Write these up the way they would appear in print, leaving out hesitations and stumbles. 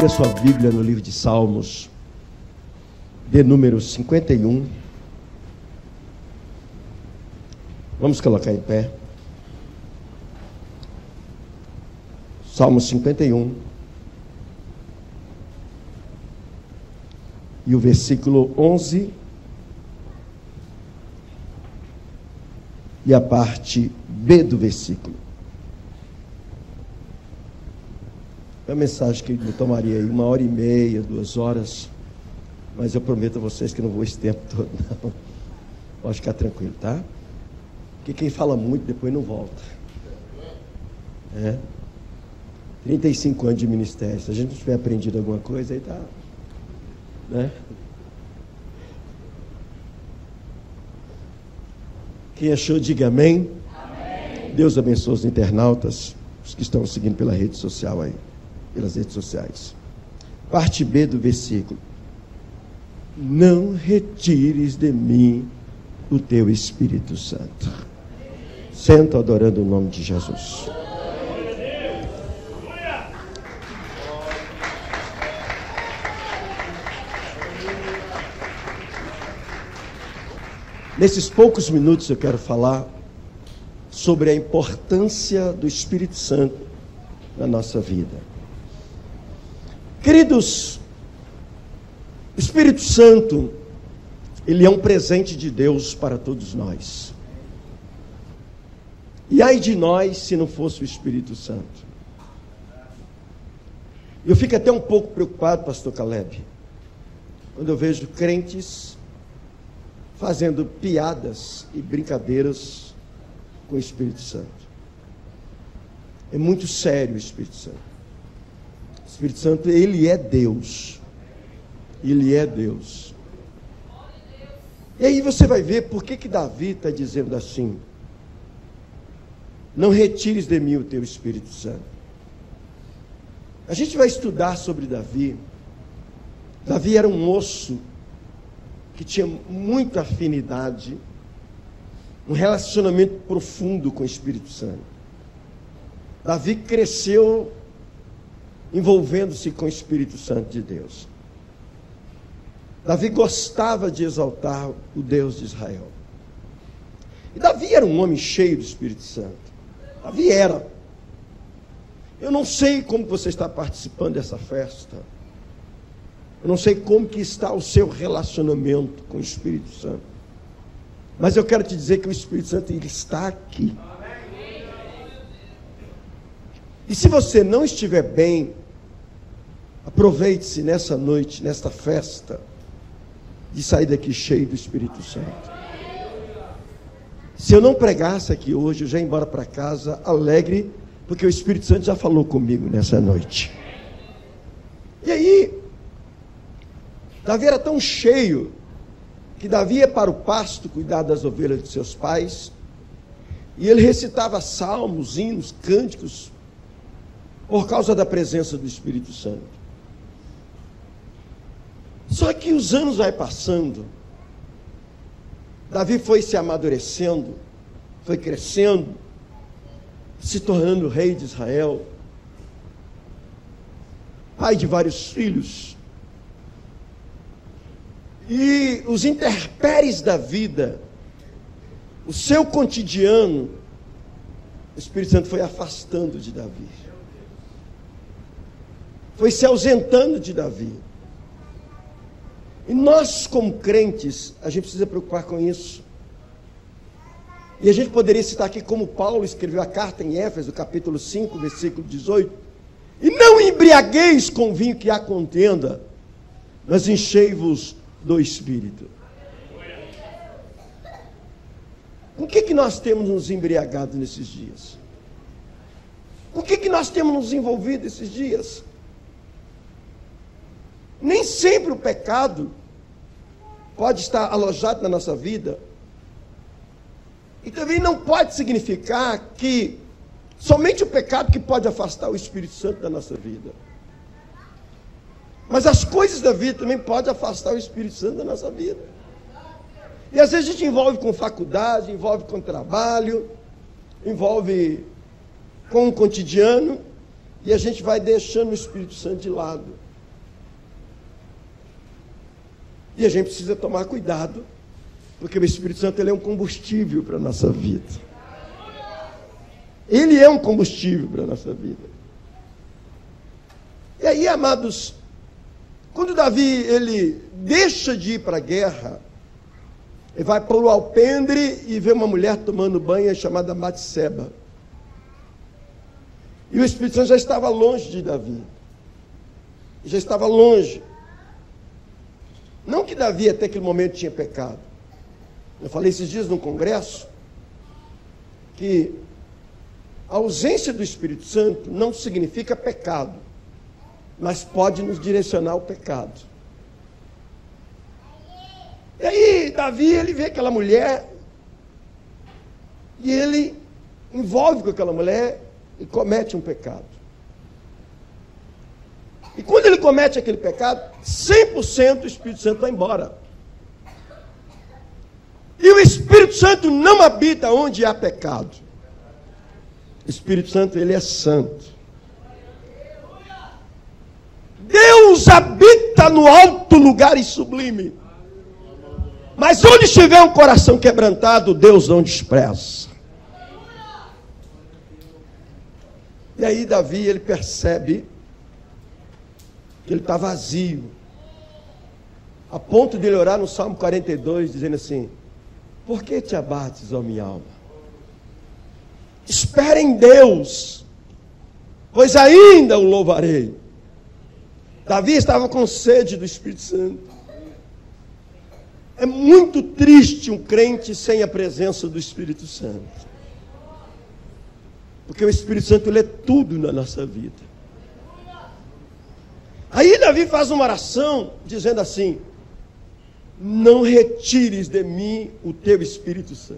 Abra sua Bíblia no livro de Salmos, de número 51. Vamos colocar em pé. Salmo 51. E o versículo 11. E a parte B do versículo. É uma mensagem que me tomaria aí 1h30, 2 horas. Mas eu prometo a vocês que não vou esse tempo todo, não. Pode ficar tranquilo, tá? Porque quem fala muito depois não volta. 35 anos de ministério. Se a gente não tiver aprendido alguma coisa, aí tá. Né? Quem achou, diga amém. Amém. Deus abençoe os internautas, os que estão seguindo pela rede social aí, pelas redes sociais. Parte B do versículo. Não retires de mim o teu Espírito Santo. Sento adorando o nome de Jesus. Nesses poucos minutos eu quero falar sobre a importância do Espírito Santo na nossa vida. Queridos, o Espírito Santo, ele é um presente de Deus para todos nós. E ai de nós se não fosse o Espírito Santo. Eu fico até um pouco preocupado, pastor Caleb, quando eu vejo crentes fazendo piadas e brincadeiras com o Espírito Santo. É muito sério o Espírito Santo. O Espírito Santo, ele é Deus. Ele é Deus. E aí você vai ver por que Davi está dizendo assim: não retires de mim o teu Espírito Santo. A gente vai estudar sobre Davi. Davi era um moço que tinha muita afinidade, um relacionamento profundo com o Espírito Santo. Davi cresceu envolvendo-se com o Espírito Santo de Deus. Davi gostava de exaltar o Deus de Israel. E Davi era um homem cheio do Espírito Santo. Davi era. Eu não sei como você está participando dessa festa. Eu não sei como que está o seu relacionamento com o Espírito Santo. Mas eu quero te dizer que o Espírito Santo, ele está aqui. E se você não estiver bem, aproveite-se nessa noite, nesta festa, de sair daqui cheio do Espírito Santo. Se eu não pregasse aqui hoje, eu já ia embora para casa alegre, porque o Espírito Santo já falou comigo nessa noite. E aí, Davi era tão cheio, que Davi ia para o pasto cuidar das ovelhas de seus pais, e ele recitava salmos, hinos, cânticos, por causa da presença do Espírito Santo. Só que os anos vai passando, Davi foi se amadurecendo, foi crescendo, se tornando rei de Israel, pai de vários filhos. E os intempéries da vida, o seu cotidiano, o Espírito Santo foi afastando de Davi. Foi se ausentando de Davi. E nós, como crentes, a gente precisa preocupar com isso. E a gente poderia citar aqui como Paulo escreveu a carta em Éfeso, capítulo 5, versículo 18. E não embriagueis com vinho que há contenda, mas enchei-vos do Espírito. Com que nós temos nos embriagado nesses dias? Com que nós temos nos envolvido esses dias? Nem sempre o pecado pode estar alojado na nossa vida. E também não pode significar que somente o pecado que pode afastar o Espírito Santo da nossa vida. Mas as coisas da vida também podem afastar o Espírito Santo da nossa vida. E às vezes a gente envolve com faculdade, envolve com trabalho, envolve com o cotidiano, e a gente vai deixando o Espírito Santo de lado. E a gente precisa tomar cuidado, porque o Espírito Santo ele é um combustível para a nossa vida. Ele é um combustível para a nossa vida. E aí, amados, quando Davi ele deixa de ir para a guerra, ele vai para o alpendre e vê uma mulher tomando banho chamada Batseba. E o Espírito Santo já estava longe de Davi. Já estava longe. Não que Davi até aquele momento tinha pecado. Eu falei esses dias num congresso que a ausência do Espírito Santo não significa pecado, mas pode nos direcionar ao pecado. E aí, Davi, ele vê aquela mulher e ele envolve com aquela mulher e comete um pecado. E quando ele comete aquele pecado, 100% o Espírito Santo vai embora. E o Espírito Santo não habita onde há pecado. O Espírito Santo, ele é santo. Deus habita no alto lugar e sublime. Mas onde estiver um coração quebrantado, Deus não despreza. E aí Davi, ele percebe que ele está vazio. A ponto de ele orar no Salmo 42, dizendo assim: por que te abates, ó minha alma? Espera em Deus, pois ainda o louvarei. Davi estava com sede do Espírito Santo. É muito triste um crente sem a presença do Espírito Santo. Porque o Espírito Santo, ele é tudo na nossa vida. Aí Davi faz uma oração dizendo assim: não retires de mim o teu Espírito Santo.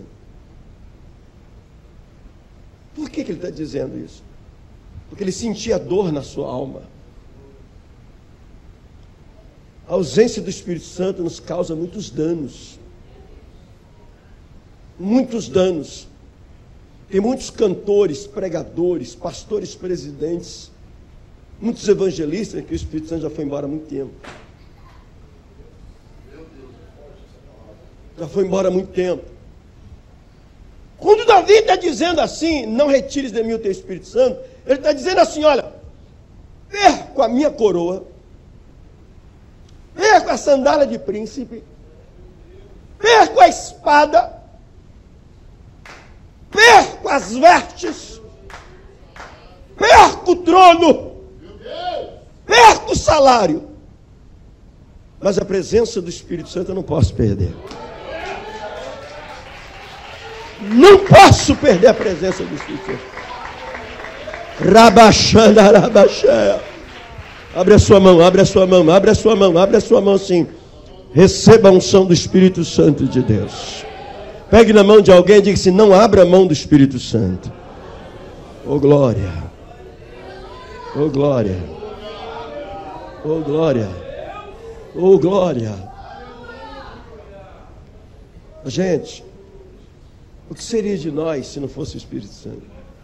Por que ele está dizendo isso? Porque ele sentia dor na sua alma. A ausência do Espírito Santo nos causa muitos danos. Muitos danos. Tem muitos cantores, pregadores, pastores, presidentes, muitos evangelistas que o Espírito Santo já foi embora há muito tempo. Já foi embora há muito tempo. Quando Davi está dizendo assim: não retires de mim o teu Espírito Santo, ele está dizendo assim: olha, perco a minha coroa, perco a sandália de príncipe, perco a espada, perco as vestes, perco o trono, perco o salário, mas a presença do Espírito Santo eu não posso perder. Não posso perder a presença do Espírito Santo. Rabaxanda, rabaxé. Abre a sua mão, abre a sua mão, abre a sua mão, abre a sua mão assim. Receba a unção do Espírito Santo de Deus. Pegue na mão de alguém e diga assim: não abra a mão do Espírito Santo. Oh glória. Oh glória. Oh glória. Oh glória. Gente, o que seria de nós se não fosse o Espírito Santo?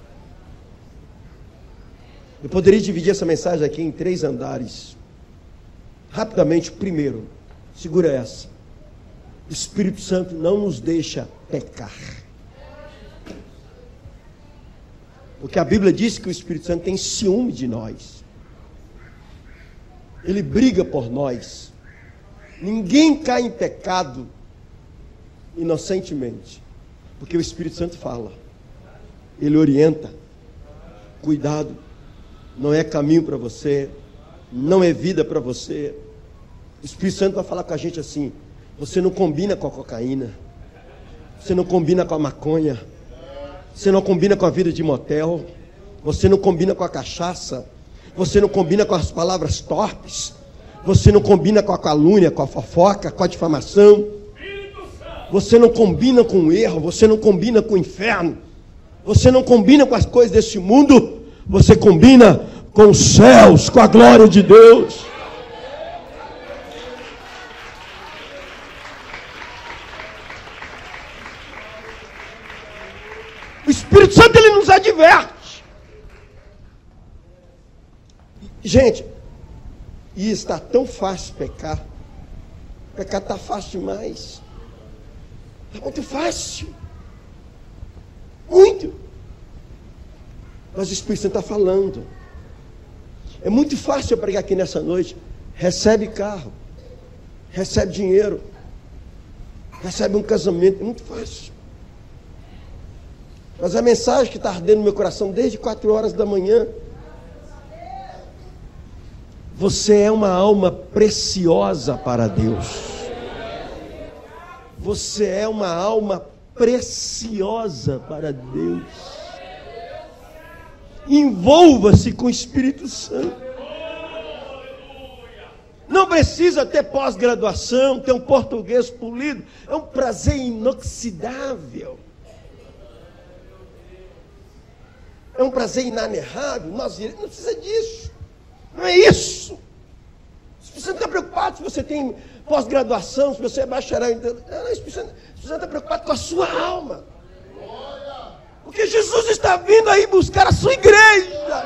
Eu poderia dividir essa mensagem aqui em 3 andares. Rapidamente, o primeiro, segura essa: o Espírito Santo não nos deixa pecar. Porque a Bíblia diz que o Espírito Santo tem ciúme de nós. Ele briga por nós. Ninguém cai em pecado inocentemente. Porque o Espírito Santo fala. Ele orienta. Cuidado. Não é caminho para você. Não é vida para você. O Espírito Santo vai falar com a gente assim: você não combina com a cocaína. Você não combina com a maconha. Você não combina com a vida de motel. Você não combina com a cachaça. Você não combina com as palavras torpes. Você não combina com a calúnia, com a fofoca, com a difamação. Você não combina com o erro. Você não combina com o inferno. Você não combina com as coisas desse mundo. Você combina com os céus, com a glória de Deus. O Espírito Santo, ele nos adverte. Gente, e está tão fácil pecar, O pecado está fácil demais. Está muito fácil. Muito. Mas o Espírito Santo está falando. É muito fácil eu pregar aqui nessa noite. Recebe carro. Recebe dinheiro. Recebe um casamento. É muito fácil. Mas a mensagem que está ardendo no meu coração desde 4 horas da manhã. Você é uma alma preciosa para Deus. Você é uma alma preciosa para Deus. Envolva-se com o Espírito Santo. Não precisa ter pós-graduação, ter um português polido. É um prazer inoxidável. É um prazer inanarrável. Não precisa disso. Não é isso. Você não está preocupado se você tem pós-graduação, se você é bacharel. Você está preocupado com a sua alma. Porque Jesus está vindo aí buscar a sua igreja.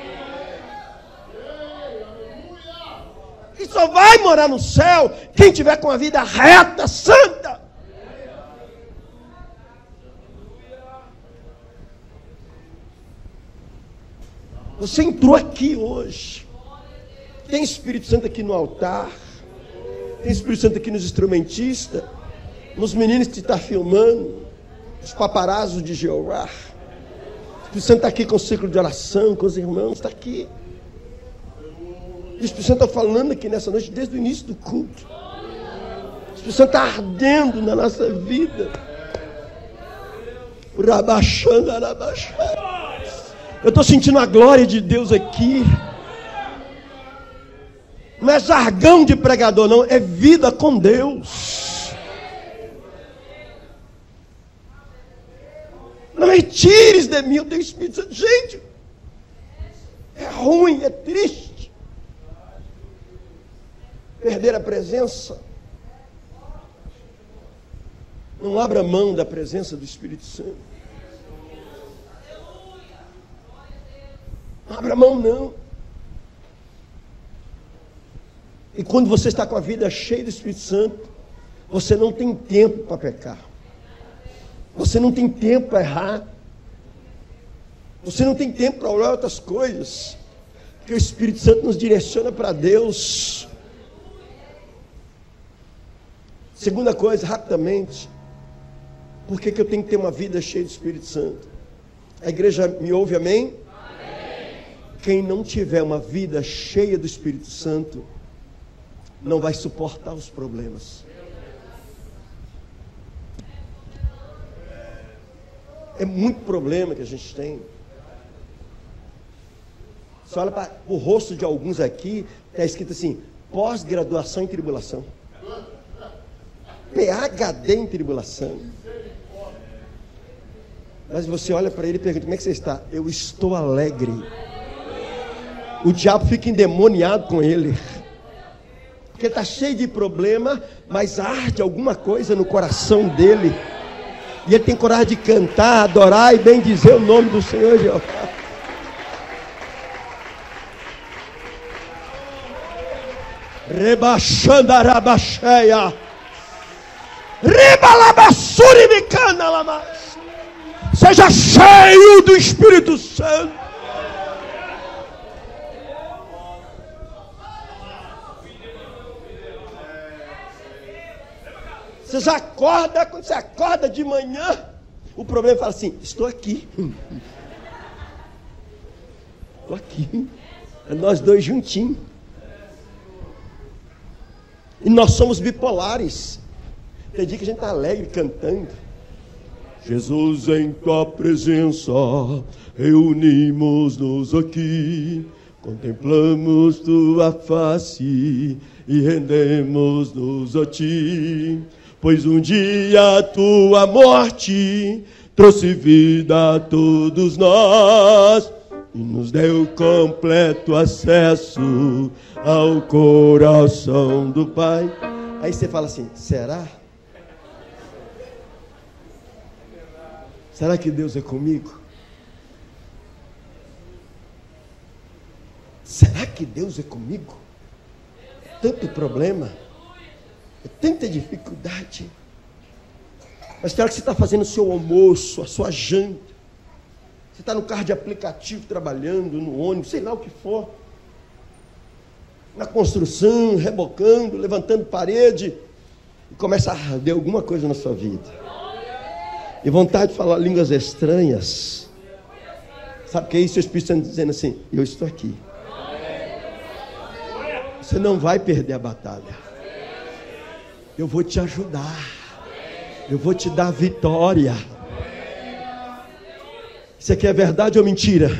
E só vai morar no céu quem tiver com a vida reta, santa. Você entrou aqui hoje. Tem Espírito Santo aqui no altar. Tem Espírito Santo aqui nos instrumentistas. Nos meninos que estão filmando. Os paparazos de Jeová. O Espírito Santo está aqui com o ciclo de oração, com os irmãos, está aqui. O Espírito Santo está falando aqui nessa noite desde o início do culto. O Espírito Santo está ardendo na nossa vida. Rabaxando, arabaxando. Eu estou sentindo a glória de Deus aqui. Não é jargão de pregador, não. É vida com Deus. Não retires de mim o teu Espírito Santo. Gente, é ruim, é triste. Perder a presença. Não abra mão da presença do Espírito Santo. Não abra mão, não. E quando você está com a vida cheia do Espírito Santo, você não tem tempo para pecar. Você não tem tempo para errar. Você não tem tempo para olhar outras coisas. Porque o Espírito Santo nos direciona para Deus. Segunda coisa, rapidamente. Por que eu tenho que ter uma vida cheia do Espírito Santo? A igreja me ouve, amém? Quem não tiver uma vida cheia do Espírito Santo, não vai suportar os problemas. É muito problema que a gente tem. Você olha para o rosto de alguns aqui, está escrito assim, pós-graduação em tribulação. PhD em tribulação. Mas você olha para ele e pergunta, como é que você está? Eu estou alegre. O diabo fica endemoniado com ele. Porque está cheio de problema, mas arde alguma coisa no coração dele. E ele tem coragem de cantar, adorar e bendizer o nome do Senhor Jeová. Rebaixando a rabacheia. Rebalabassuri-bicana lamas. Seja cheio do Espírito Santo. Você já acorda, quando você acorda de manhã, o problema fala assim, estou aqui. Estou aqui. É nós dois juntinhos. E nós somos bipolares. Tem dia que a gente está alegre, cantando. Jesus, em tua presença, reunimos-nos aqui. Contemplamos tua face e rendemos-nos a ti. Pois um dia a tua morte trouxe vida a todos nós e nos deu completo acesso ao coração do Pai. Aí você fala assim, será? Será que Deus é comigo? Será que Deus é comigo? Tanto problema. É tanta dificuldade. Mas tem hora que você está fazendo o seu almoço, a sua janta. Você está no carro de aplicativo trabalhando, no ônibus, sei lá o que for. Na construção, rebocando, levantando parede. E começa a arder alguma coisa na sua vida. E vontade de falar línguas estranhas. Sabe o que é isso? O Espírito Santo dizendo assim: eu estou aqui. Você não vai perder a batalha. Eu vou te ajudar. Eu vou te dar vitória. Isso aqui é verdade ou mentira?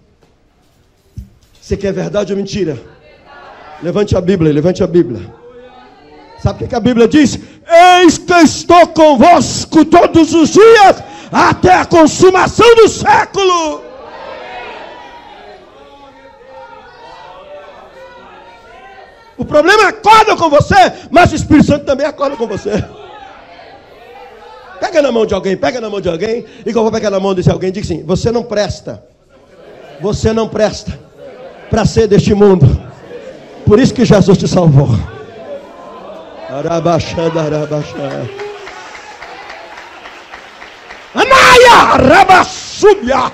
Isso aqui é verdade ou mentira? Levante a Bíblia, levante a Bíblia. Sabe o que a Bíblia diz? Eis que estou convosco todos os dias, até a consumação do século. O problema acorda com você, mas o Espírito Santo também acorda com você. Pega na mão de alguém, pega na mão de alguém, e que eu vou pegar na mão desse alguém, diga assim: você não presta para ser deste mundo. Por isso que Jesus te salvou. Arabaxanda, arabaxanda. Anaia, arabaxúbia.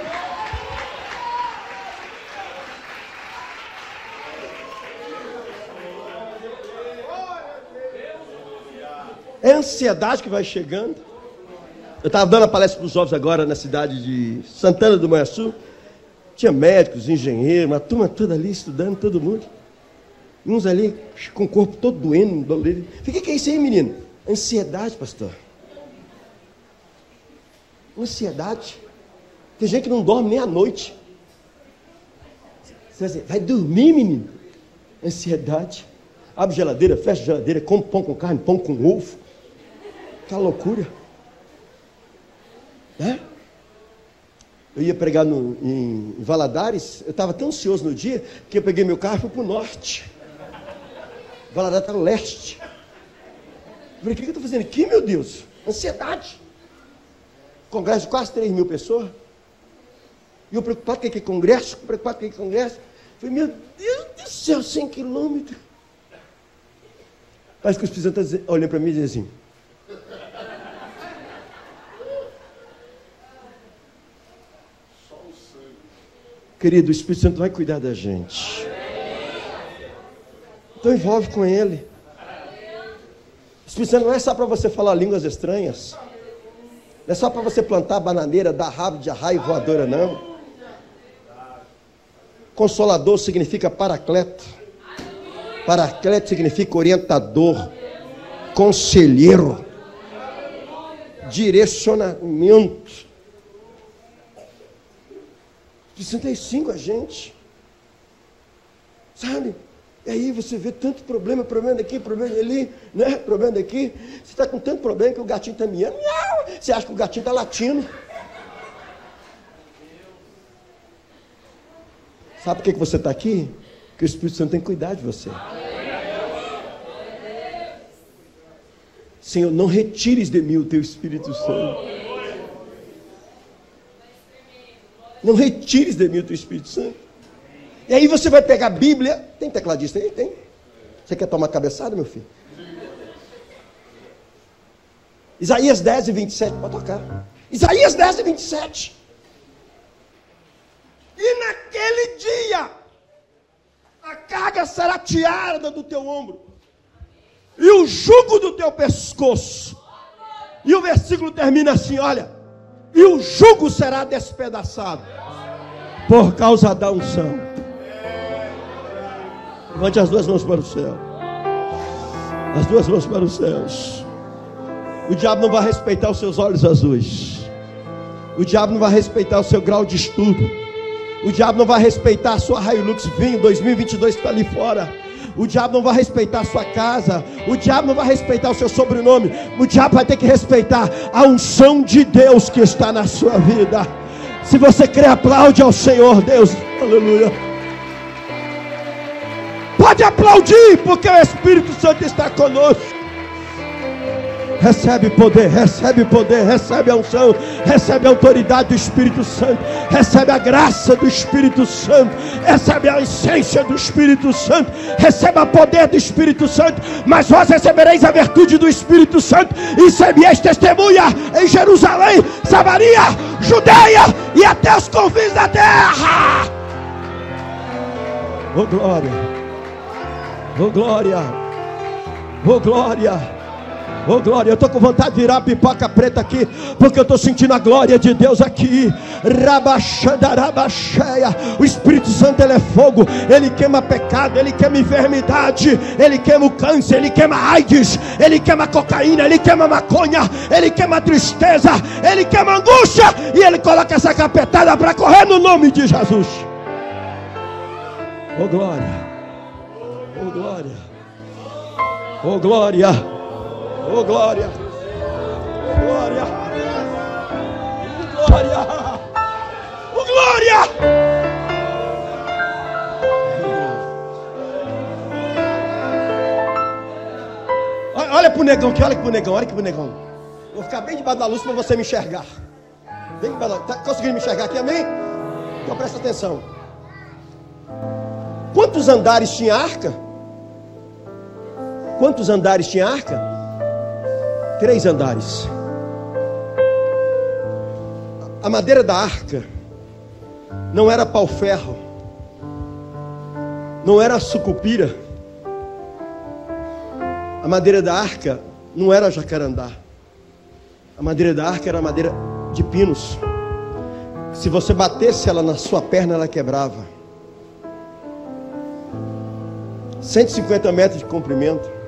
É a ansiedade que vai chegando. Eu estava dando a palestra para os jovens agora na cidade de Santana do Manhuaçu. Tinha médicos, engenheiros, uma turma toda ali estudando, todo mundo. E uns ali com o corpo todo doendo, dolorido. O que é isso aí, menino? Ansiedade, pastor. Ansiedade. Tem gente que não dorme nem à noite. Você vai dizer: vai dormir, menino? Ansiedade. Abre geladeira, fecha geladeira, come pão com carne, pão com ovo. Que loucura. Né? Eu ia pregar em Valadares. Eu estava tão ansioso no dia que eu peguei meu carro e fui para o norte. Valadares está no leste. Eu falei: o que eu estou fazendo aqui, meu Deus? Ansiedade. Congresso de quase 3 mil pessoas. E eu preocupado com aquele congresso, preocupado com aquele congresso. Eu falei: meu Deus do céu, 100 quilômetros. Parece que o Espírito Santo está olhando para mim e diz assim: querido, o Espírito Santo vai cuidar da gente. Então envolve com Ele. O Espírito Santo não é só para você falar línguas estranhas. Não é só para você plantar bananeira, dar rabo de arraia voadora, não. Consolador significa paracleto. Paracleto significa orientador, conselheiro, direcionamento. Precisa ter isso com a gente, sabe? E aí você vê tanto problema daqui, problema ali, né? Problema daqui. Você está com tanto problema que o gatinho está miando. Você acha que o gatinho está latindo. Sabe por que você está aqui? Porque o Espírito Santo tem que cuidar de você. Senhor, não retires de mim o teu Espírito Santo. Não retires de mim o teu Espírito Santo. E aí você vai pegar a Bíblia. Tem tecladista aí? Tem. Você quer tomar cabeçada, meu filho? Isaías 10 e 27, pode tocar. Isaías 10 e 27. E naquele dia a carga será tirada do teu ombro e o jugo do teu pescoço. E o versículo termina assim, olha: e o jugo será despedaçado por causa da unção. Levante as duas mãos para o céu. As duas mãos para os céus. O diabo não vai respeitar os seus olhos azuis. O diabo não vai respeitar o seu grau de estudo. O diabo não vai respeitar a sua Hilux Vinho 2022 que está ali fora. O diabo não vai respeitar a sua casa. O diabo não vai respeitar o seu sobrenome. O diabo vai ter que respeitar a unção de Deus que está na sua vida. Se você crê, aplaude ao Senhor Deus. Aleluia. Pode aplaudir, porque o Espírito Santo está conosco. Recebe poder, recebe a unção, recebe a autoridade do Espírito Santo, recebe a graça do Espírito Santo, recebe a essência do Espírito Santo, recebe o poder do Espírito Santo. Mas vós recebereis a virtude do Espírito Santo e sereis testemunha em Jerusalém, Samaria, Judeia e até os confins da terra. Oh glória, oh glória, oh glória. Oh glória, eu estou com vontade de virar a pipoca preta aqui, porque eu estou sentindo a glória de Deus aqui. Rabaxandarabaxeia. O Espírito Santo, ele é fogo, ele queima pecado, ele queima enfermidade, ele queima o câncer, ele queima AIDS, ele queima cocaína, ele queima maconha, ele queima tristeza, ele queima angústia, e ele coloca essa capetada para correr no nome de Jesus. Oh glória, oh glória, oh glória. Oh glória, oh glória, oh glória, oh glória. Olha pro negão aqui, olha pro negão, olha aqui pro negão. Vou ficar bem debaixo da luz para você me enxergar. Bem debaixo da luz. Tá conseguindo me enxergar aqui, amém? Então presta atenção. Quantos andares tinha a arca? Quantos andares tinha a arca? 3 andares. A madeira da arca não era pau-ferro, não era sucupira. A madeira da arca não era jacarandá. A madeira da arca era madeira de pinos. Se você batesse ela na sua perna, ela quebrava. 150 metros de comprimento.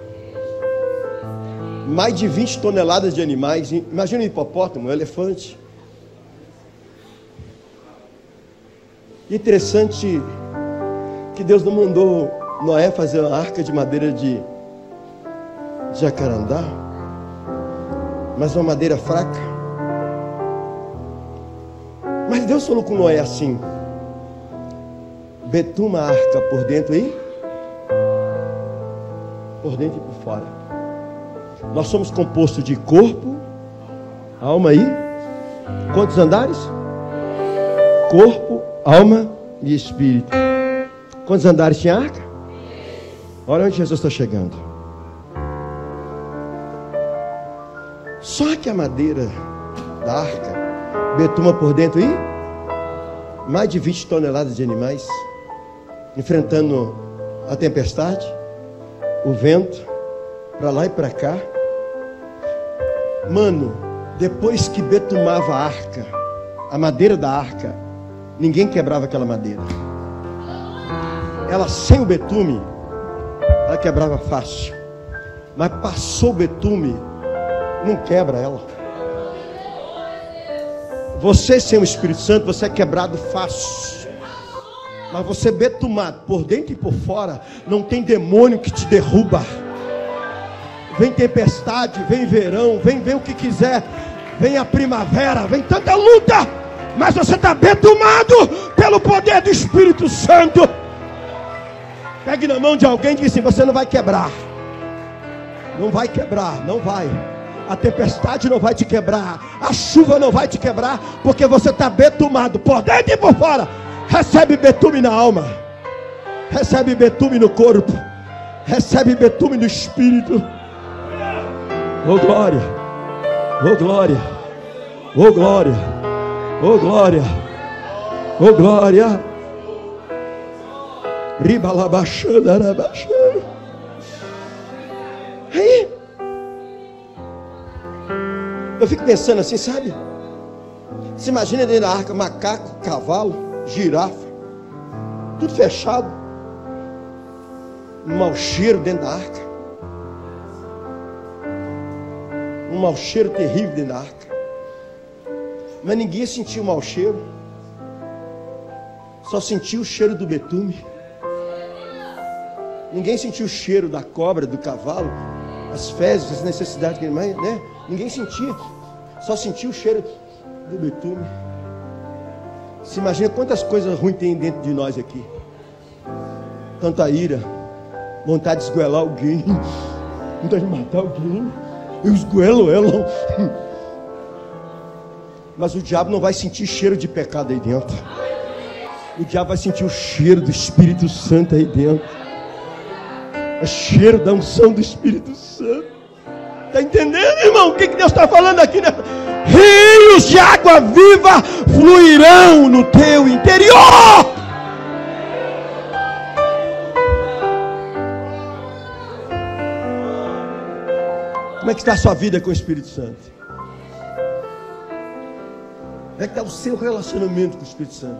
Mais de 20 toneladas de animais. Imagina um hipopótamo, um elefante. E interessante que Deus não mandou Noé fazer uma arca de madeira de jacarandá, mas uma madeira fraca. Mas Deus falou com Noé assim: betuma a arca por dentro e por dentro e por fora. Nós somos compostos de corpo, alma e... Quantos andares? Corpo, alma e espírito. Quantos andares tinha a arca? Olha onde Jesus está chegando. Só que a madeira da arca betuma por dentro e mais de 20 toneladas de animais, enfrentando a tempestade, o vento, para lá e para cá. Mano, depois que betumava a arca, a madeira da arca, ninguém quebrava aquela madeira. Ela sem o betume, ela quebrava fácil. Mas passou o betume, não quebra ela. Você sem o Espírito Santo, você é quebrado fácil. Mas você betumado por dentro e por fora, não tem demônio que te derruba. Vem tempestade, vem verão, vem o que quiser, vem a primavera, vem tanta luta, mas você está betumado pelo poder do Espírito Santo. Pegue na mão de alguém e diga assim: você não vai quebrar. Não vai quebrar, não vai. A tempestade não vai te quebrar, a chuva não vai te quebrar, porque você está betumado por dentro e por fora. Recebe betume na alma, recebe betume no corpo, recebe betume no espírito. Oh glória, oh glória, oh glória, oh glória, oh glória. Ribalabaxandarabaxando. Aí eu fico pensando assim, sabe? Você imagina dentro da arca macaco, cavalo, girafa, tudo fechado, um mau cheiro dentro da arca, um mau cheiro terrível dentro da arca. Mas ninguém sentiu o mau cheiro, só sentiu o cheiro do betume. Ninguém sentiu o cheiro da cobra, do cavalo, as fezes, as necessidades que ele mais, né? Ninguém sentia, só sentiu o cheiro do betume. Se imagina quantas coisas ruins tem dentro de nós aqui. Tanta ira, vontade de esgoelar alguém, vontade de matar alguém, eu esgoelo ela. Mas o diabo não vai sentir cheiro de pecado aí dentro. O diabo vai sentir o cheiro do Espírito Santo aí dentro. É cheiro da unção do Espírito Santo. Está entendendo, irmão? O que Deus está falando aqui, né? Rios de água viva fluirão no teu interior. Como é que está a sua vida com o Espírito Santo? Como é que está o seu relacionamento com o Espírito Santo?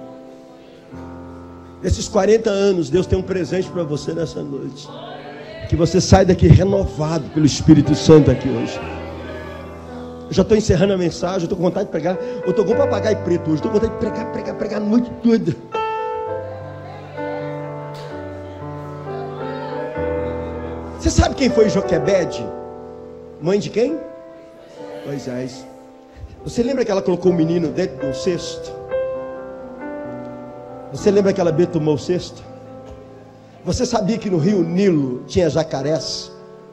Esses 40 anos, Deus tem um presente para você nessa noite. Que você sai daqui renovado pelo Espírito Santo aqui hoje. Eu já estou encerrando a mensagem, eu estou com vontade de pregar. Eu estou com um papagaio preto hoje, estou com vontade de pregar a noite toda. Você sabe quem foi Joquebede? Mãe de quem? Moisés. Você lembra que ela colocou o menino dentro de um cesto? Você lembra que ela betumou o cesto? Você sabia que no rio Nilo tinha jacarés?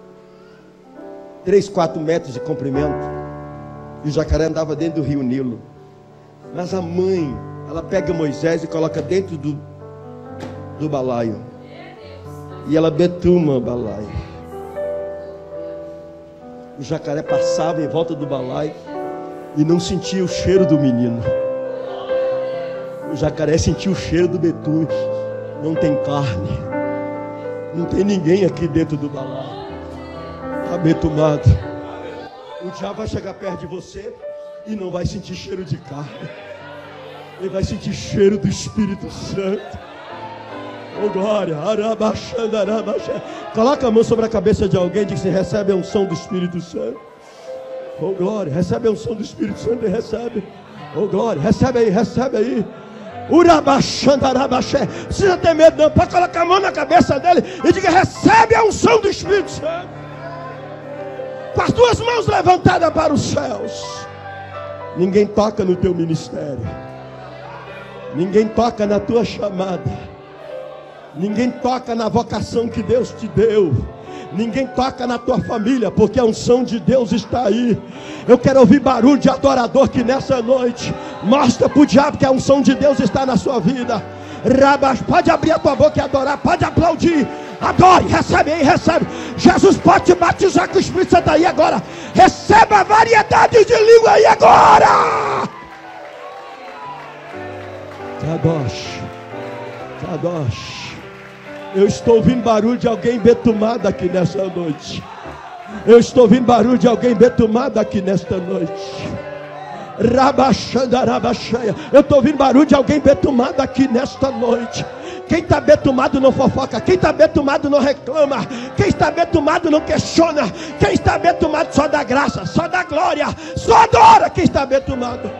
3, 4 metros de comprimento. E o jacaré andava dentro do rio Nilo. Mas a mãe, ela pega Moisés e coloca dentro do balaio. E ela betuma o balaio. O jacaré passava em volta do balaio e não sentia o cheiro do menino. O jacaré sentia o cheiro do betume. Não tem carne. Não tem ninguém aqui dentro do balaio. Está betumado. O diabo vai chegar perto de você e não vai sentir cheiro de carne. Ele vai sentir cheiro do Espírito Santo. Oh glória. Coloca a mão sobre a cabeça de alguém e diz: você recebe a unção do Espírito Santo. Oh glória. Recebe a unção do Espírito Santo e recebe. Oh glória. Recebe aí, recebe aí. Não precisa ter medo não. Pode colocar a mão na cabeça dele e diga: recebe a unção do Espírito Santo. Com as duas mãos levantadas para os céus. Ninguém toca no teu ministério. Ninguém toca na tua chamada. Ninguém toca na vocação que Deus te deu. Ninguém toca na tua família, porque a unção de Deus está aí. Eu quero ouvir barulho de adorador que nessa noite mostra para o diabo que a unção de Deus está na sua vida. Pode abrir a tua boca e adorar, pode aplaudir. Adore, recebe aí, recebe. Jesus pode te batizar com o Espírito Santo aí agora. Receba a variedade de língua aí agora. Kadosh, Kadosh. Eu estou ouvindo barulho de alguém betumado aqui nessa noite. Eu estou ouvindo barulho de alguém betumado aqui nesta noite. Eu estou ouvindo barulho de alguém betumado aqui nesta noite. Quem está betumado não fofoca. Quem está betumado não reclama. Quem está betumado não questiona. Quem está betumado só dá graça, só dá glória, só adora quem está betumado.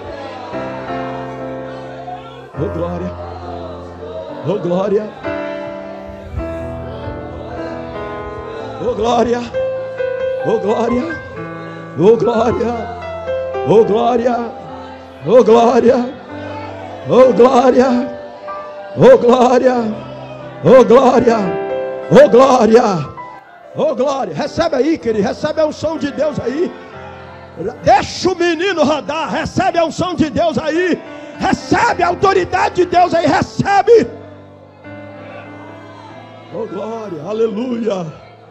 Oh glória. Oh glória. Oh glória. Oh glória. Oh glória. Oh glória. Oh glória. Oh glória. Oh glória, oh glória, oh glória, oh glória. Recebe aí, querido, recebe a unção de Deus aí. Deixa o menino rodar, recebe a unção de Deus aí. Recebe a autoridade de Deus aí, recebe. Oh glória, aleluia.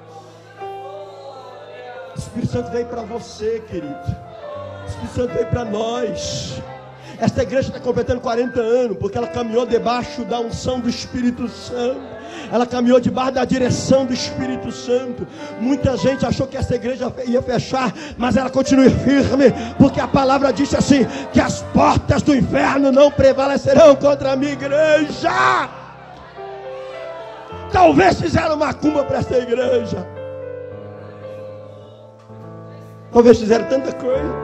O Espírito Santo veio para você, querido. O Espírito Santo veio para nós. Esta igreja está completando 40 anos, porque ela caminhou debaixo da unção do Espírito Santo. Ela caminhou debaixo da direção do Espírito Santo. Muita gente achou que essa igreja ia fechar, mas ela continua firme, porque a palavra diz assim, que as portas do inferno não prevalecerão contra a minha igreja. Talvez fizeram macumba para essa igreja. Talvez fizeram tanta coisa.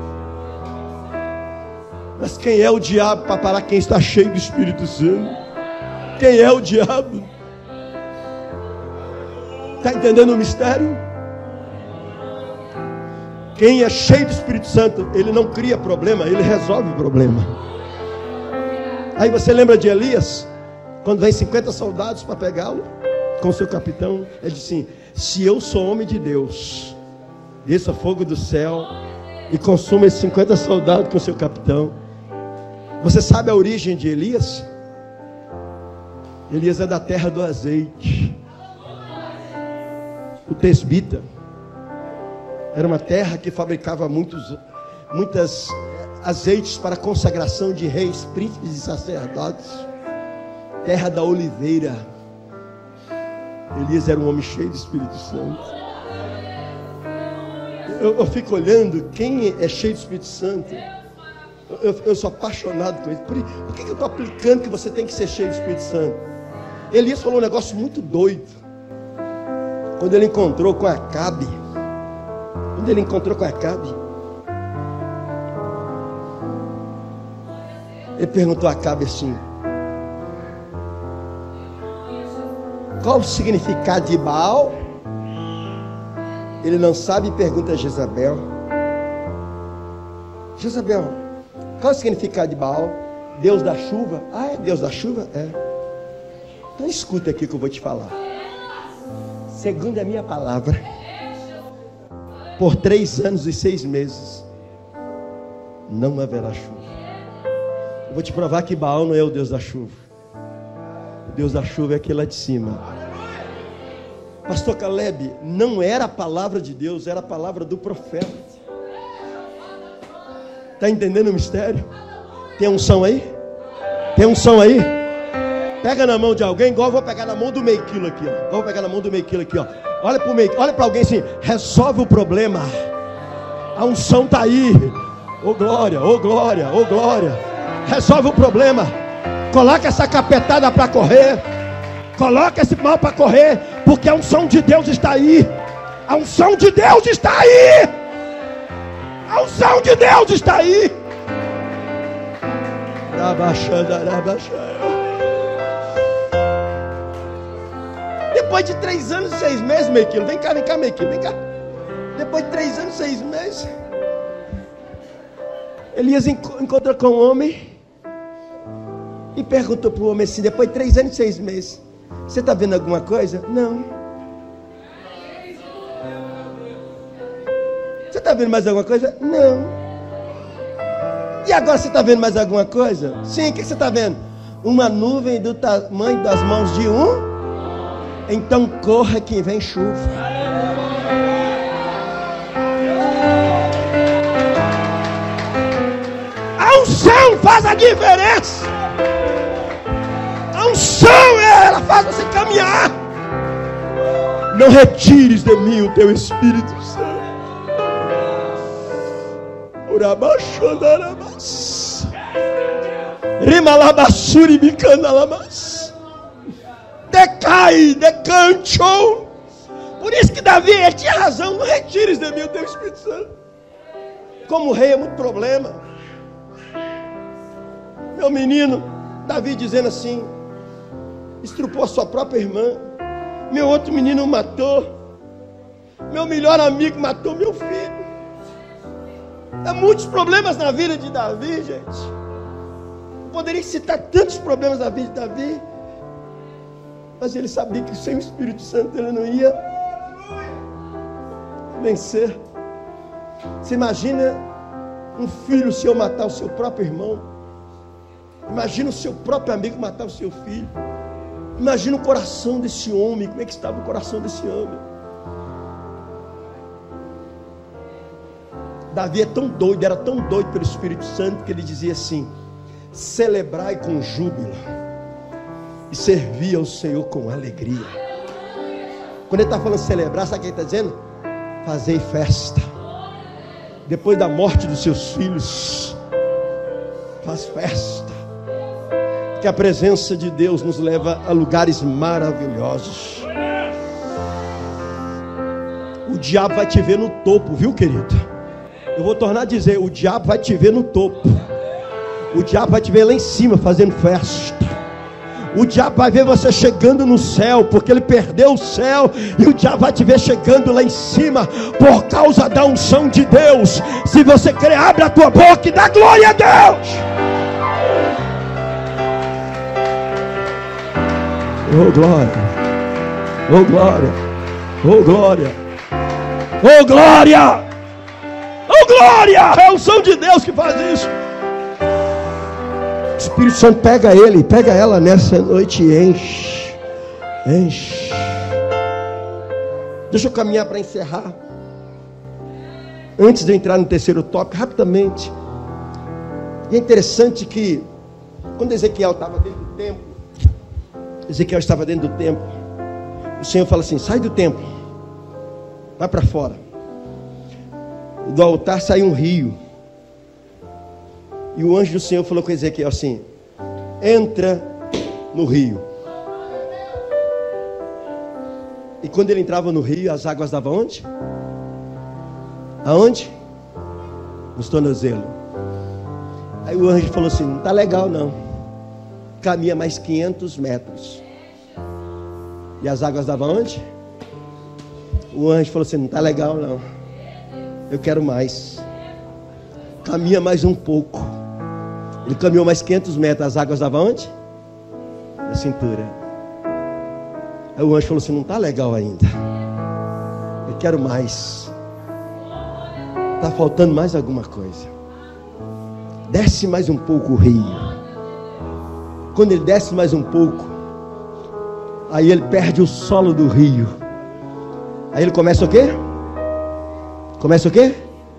Mas quem é o diabo para parar quem está cheio do Espírito Santo? Quem é o diabo? Está entendendo o mistério? Quem é cheio do Espírito Santo, ele não cria problema, ele resolve o problema. Aí você lembra de Elias? Quando vem 50 soldados para pegá-lo, com seu capitão, ele diz assim: se eu sou homem de Deus, desça fogo do céu e consuma esses 50 soldados com seu capitão. Você sabe a origem de Elias? Elias é da terra do azeite. O Tesbita era uma terra que fabricava muitas azeites para consagração de reis, príncipes e sacerdotes. Terra da oliveira. Elias era um homem cheio do Espírito Santo. Eu fico olhando quem é cheio do Espírito Santo. Eu sou apaixonado com isso. Por que eu estou aplicando que você tem que ser cheio do Espírito Santo? Elias falou um negócio muito doido. Quando ele encontrou com Acabe. Ele perguntou a Acabe assim: qual o significado de Baal? Ele não sabe e pergunta a Jezabel: Jezabel, qual o significado de Baal? Deus da chuva? Ah, é Deus da chuva? É. Então escuta aqui o que eu vou te falar. Segundo a minha palavra, por 3 anos e 6 meses não haverá chuva. Eu vou te provar que Baal não é o Deus da chuva. O Deus da chuva é aquele lá de cima. Pastor Caleb, não era a palavra de Deus, era a palavra do profeta. Está entendendo o mistério? Tem unção aí? Tem unção aí? Pega na mão de alguém, igual eu vou pegar na mão do meio quilo aqui, ó. Igual eu vou pegar na mão do meio quilo aqui, ó. Olha para alguém assim, resolve o problema. A unção está aí. Ô glória, ô glória, ô glória. Resolve o problema. Coloca essa capetada para correr. Coloca esse mal para correr. Porque a unção de Deus está aí. A unção de Deus está aí. A unção de Deus está aí. Depois de 3 anos e 6 meses, meio quilo. Vem cá, meio quilo, vem cá. Depois de 3 anos e 6 meses, Elias encontrou com o homem e perguntou para o homem assim: depois de 3 anos e 6 meses, você está vendo alguma coisa? Não. Você está vendo mais alguma coisa? Não. E agora você está vendo mais alguma coisa? Sim, o que você está vendo? Uma nuvem do tamanho das mãos de um. Então corra que vem chuva. A unção faz a diferença. A unção, ela faz você caminhar. Não retires de mim o teu Espírito Santo. Urabachondarabas. Rimalabassuri bicandalamas. Decante. Por isso que Davi, ele tinha razão. Não retires de mim o teu Espírito Santo. Como rei é muito problema. Meu menino, Davi dizendo assim, estrupou a sua própria irmã. Meu outro menino matou. Meu melhor amigo matou meu filho. Há muitos problemas na vida de Davi, gente. Eu poderia citar tantos problemas na vida de Davi, mas ele sabia que sem o Espírito Santo ele não ia vencer. Você imagina um filho seu matar o seu próprio irmão? Imagina o seu próprio amigo matar o seu filho. Imagina o coração desse homem. Como é que estava o coração desse homem? Davi era tão doido pelo Espírito Santo, que ele dizia assim: celebrai com júbilo e servir ao Senhor com alegria. Quando ele está falando celebrar, sabe o que ele está dizendo? Fazei festa. Depois da morte dos seus filhos, faz festa. Que a presença de Deus nos leva a lugares maravilhosos. O diabo vai te ver no topo, viu, querido? Eu vou tornar a dizer, o diabo vai te ver no topo. O diabo vai te ver lá em cima fazendo festa. O diabo vai ver você chegando no céu, porque ele perdeu o céu. E o diabo vai te ver chegando lá em cima, por causa da unção de Deus. Se você crer, abre a tua boca e dá glória a Deus. Oh glória, oh glória, oh glória. Oh glória! Oh glória! É a unção de Deus que faz isso. O Espírito Santo pega ele, pega ela nessa noite e enche. Enche. Deixa eu caminhar para encerrar. Antes de eu entrar no terceiro tópico, rapidamente. E é interessante que quando Ezequiel estava dentro do templo, Ezequiel estava dentro do templo, o Senhor fala assim: sai do templo, vai para fora. Do altar sai um rio. E o anjo do Senhor falou com Ezequiel assim: entra no rio. E quando ele entrava no rio, as águas davam onde? Aonde? Nos tornozelos. Aí o anjo falou assim: não está legal não. Caminha mais 500 metros. E as águas davam onde? O anjo falou assim: não está legal não. Eu quero mais. Caminha mais um pouco. Ele caminhou mais 500 metros. As águas davam onde? Na cintura. Aí o anjo falou assim: não está legal ainda. Eu quero mais. Está faltando mais alguma coisa. Desce mais um pouco o rio. Quando ele desce mais um pouco, aí ele perde o solo do rio. Aí ele começa o quê? Começa o quê?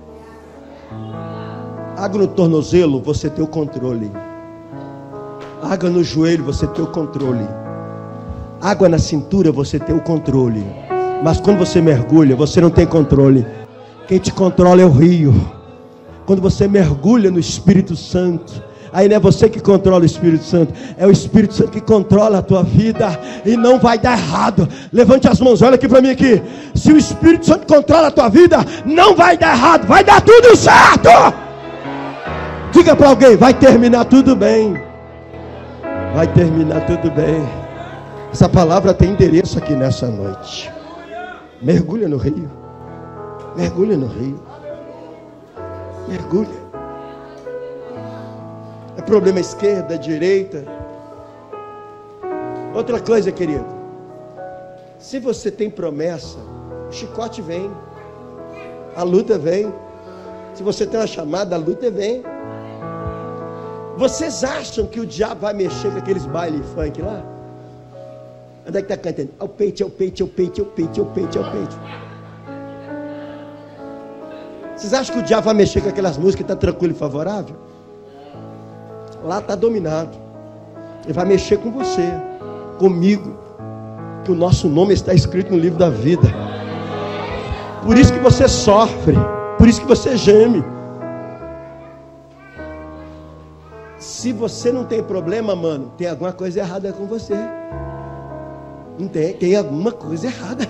Água no tornozelo, você tem o controle. Água no joelho, você tem o controle. Água na cintura, você tem o controle. Mas quando você mergulha, você não tem controle. Quem te controla é o rio. Quando você mergulha no Espírito Santo, aí não é você que controla o Espírito Santo, é o Espírito Santo que controla a tua vida. E não vai dar errado. Levante as mãos, olha aqui para mim aqui. Se o Espírito Santo controla a tua vida, não vai dar errado, vai dar tudo certo. Diga para alguém: vai terminar tudo bem. Vai terminar tudo bem. Essa palavra tem endereço aqui nessa noite. Mergulha no rio. Mergulha no rio. Mergulha. É problema esquerda, direita. Outra coisa, querido. Se você tem promessa, o chicote vem. A luta vem. Se você tem uma chamada, a luta vem. Vocês acham que o diabo vai mexer com aqueles baile funk lá? Onde é que está cantando? Ao peito, ao peito, ao peito, ao peito, ao peito, ao peito. Vocês acham que o diabo vai mexer com aquelas músicas que está tranquilo e favorável? Lá está dominado. Ele vai mexer com você, comigo, que o nosso nome está escrito no livro da vida. Por isso que você sofre, por isso que você geme. Se você não tem problema, mano, tem alguma coisa errada com você. Não tem alguma coisa errada.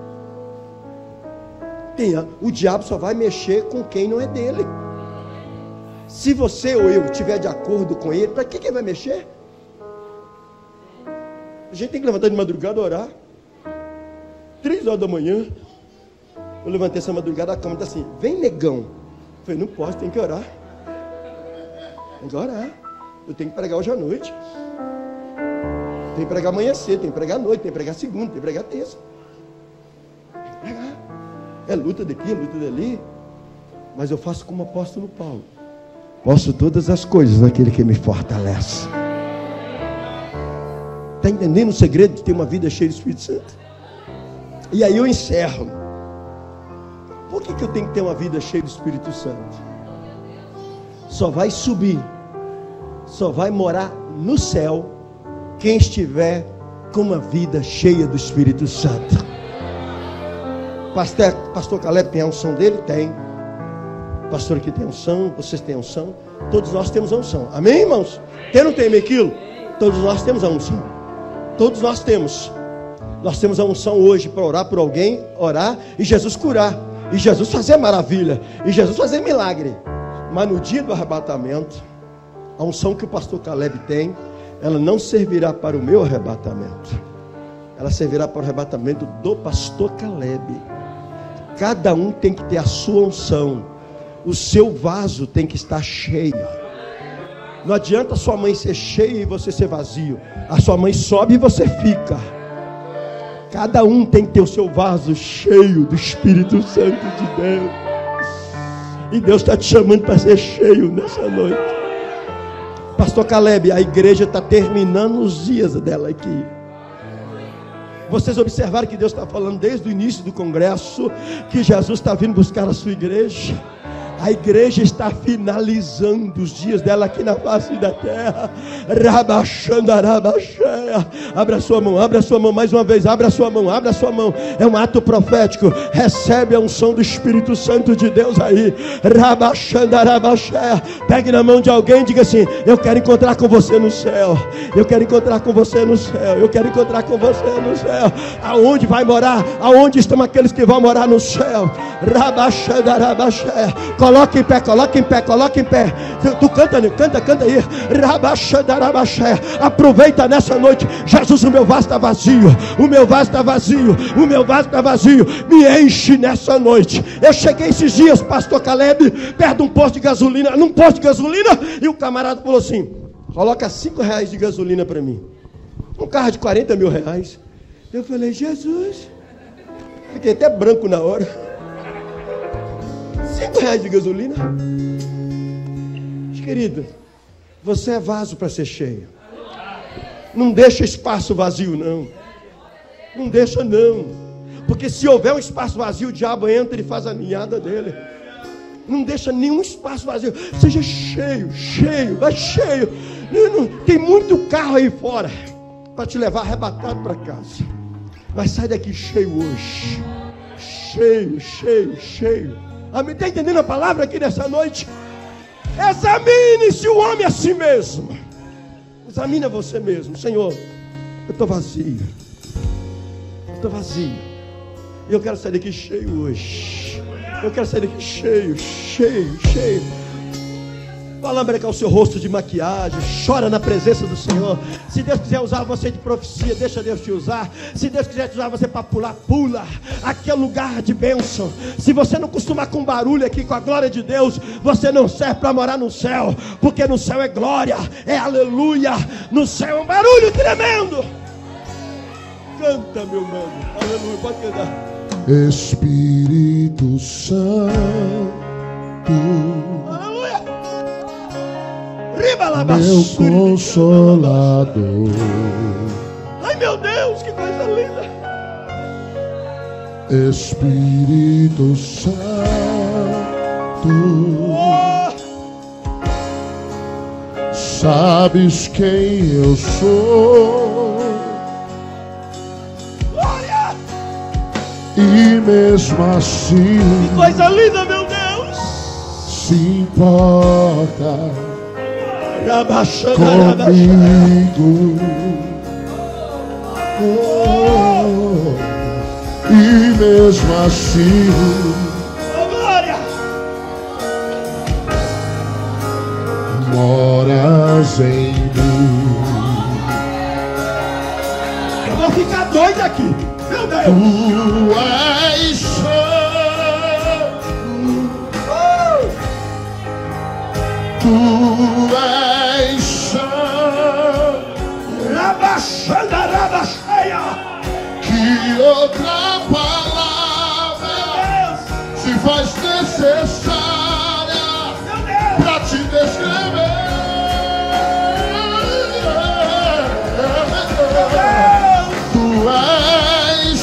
O diabo só vai mexer com quem não é dele. Se você ou eu estiver de acordo com ele, para que ele vai mexer? A gente tem que levantar de madrugada e orar. 3 horas da manhã. Eu levantei essa madrugada, a cama está assim: vem, negão. Eu falei: não posso, tem que orar. Tem que orar. Eu tenho que pregar hoje à noite. Tem que pregar amanhã cedo, tem que pregar à noite, tem que pregar segunda, tem que pregar terça. Tem que pregar. É luta daqui, é luta dali. Mas eu faço como o apóstolo Paulo: posso todas as coisas naquele que me fortalece. Está entendendo o segredo de ter uma vida cheia do Espírito Santo? E aí eu encerro. Por que eu tenho que ter uma vida cheia do Espírito Santo? Só vai subir, só vai morar no céu quem estiver com uma vida cheia do Espírito Santo. Pastor Caleb tem a unção dele? Tem. Pastor aqui tem unção, vocês têm unção. Todos nós temos a unção. Amém, irmãos? Quem não tem meio quilo? Todos nós temos a unção. Todos nós temos. Nós temos a unção hoje para orar por alguém, orar e Jesus curar. E Jesus fazer maravilha. E Jesus fazer milagre. Mas no dia do arrebatamento, a unção que o pastor Caleb tem, ela não servirá para o meu arrebatamento. Ela servirá para o arrebatamento do pastor Caleb. Cada um tem que ter a sua unção. O seu vaso tem que estar cheio. Não adianta a sua mãe ser cheia e você ser vazio. A sua mãe sobe e você fica. Cada um tem que ter o seu vaso cheio do Espírito Santo de Deus. E Deus está te chamando para ser cheio nessa noite. Pastor Caleb, a igreja está terminando os dias dela aqui. Vocês observaram que Deus está falando desde o início do congresso que Jesus está vindo buscar a sua igreja. A igreja está finalizando os dias dela aqui na face da terra. Abra sua mão mais uma vez. Abra sua mão. É um ato profético. Recebe a unção do Espírito Santo de Deus aí. Pegue na mão de alguém e diga assim: eu quero encontrar com você no céu. Eu quero encontrar com você no céu. Eu quero encontrar com você no céu. Aonde vai morar? Aonde estão aqueles que vão morar no céu? Coloque em pé, coloque em pé, coloque em pé. Tu canta aí. Aproveita nessa noite. Jesus, o meu vaso está vazio. O meu vaso está vazio. O meu vaso está vazio. Me enche nessa noite. Eu cheguei esses dias, pastor Caleb, perto de um posto de gasolina, num posto de gasolina, e o camarada falou assim: coloca R$5 de gasolina para mim. Um carro de 40 mil reais. Eu falei: Jesus. Fiquei até branco na hora. R$5 de gasolina. Querido, você é vaso para ser cheio. Não deixa espaço vazio, não. Não deixa, não. Porque se houver um espaço vazio, o diabo entra e faz a ninhada dele. Não deixa nenhum espaço vazio. Seja cheio, vai cheio. Tem muito carro aí fora para te levar arrebatado para casa. Mas sai daqui cheio hoje. Cheio. Amém? Está entendendo a palavra aqui nessa noite? Examine-se o homem a si mesmo. Examine você mesmo. Senhor, eu estou vazio. E eu quero sair daqui cheio hoje. Eu quero sair daqui cheio. Fala, brancar o seu rosto de maquiagem. Chora na presença do Senhor. Se Deus quiser usar você de profecia, deixa Deus te usar. Se Deus quiser te usar você para pular, pula. Aqui é lugar de bênção. Se você não costuma com barulho aqui, com a glória de Deus, você não serve para morar no céu. Porque no céu é glória, é aleluia. No céu é um barulho tremendo. Canta, meu mano. Aleluia, pode cantar. Espírito Santo, meu consolador. Ai, meu Deus, que coisa linda. Espírito Santo, sabes quem eu sou. Glória. E mesmo assim, que coisa linda, meu Deus, se importa comigo. E mesmo assim, glória, moras em mim. Eu vou ficar doido aqui, meu Deus. Tu és santo, tu és santo. Rabaxandarabasheia. Que outra palavra se faz necessária para te descrever. Tu és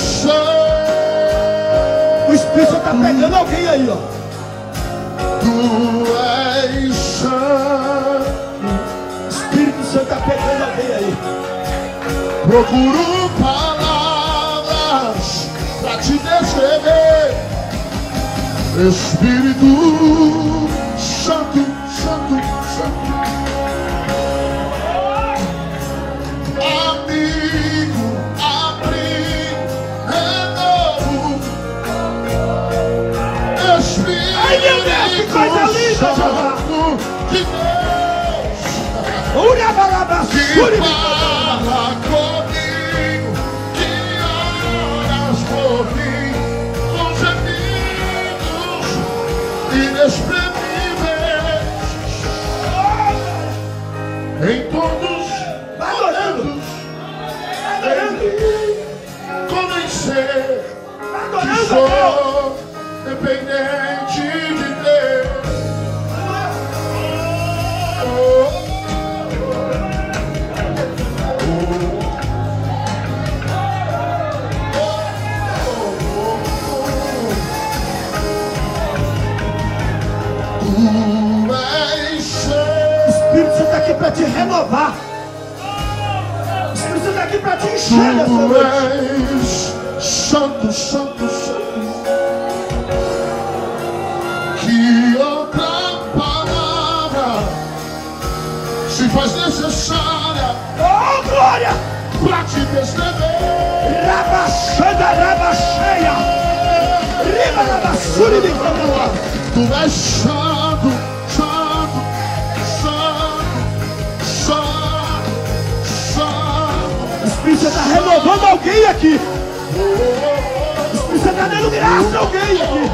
santo. O Espírito está pegando alguém aí, ó. Tu és santo. O Espírito Santo está pegando alguém aí. Procuro palavras para te descrever. Espírito Santo, Santo, Santo. Amigo, abrigo, renovo. Espírito, ai, meu Deus, que coisa linda, Santo de Deus. Que fala comigo, que oras por mim, com gemidos inexprimíveis. Em todos, Vai orando. como em sou dependente de Deus. O Espírito Santo está aqui para te renovar. O Espírito Santo está aqui para te encher nessa noite. Santo, santo, santo. Que outra palavra se faz necessária? Oh, glória! Para te descrever. Rabaxanda, rabaxeia. Riba, rabaxuri, de canela. Tu és santo, santo, santo, santo, santo. O Espírito Santo está renovando alguém aqui. O Espírito Santo está dando graça a alguém aqui.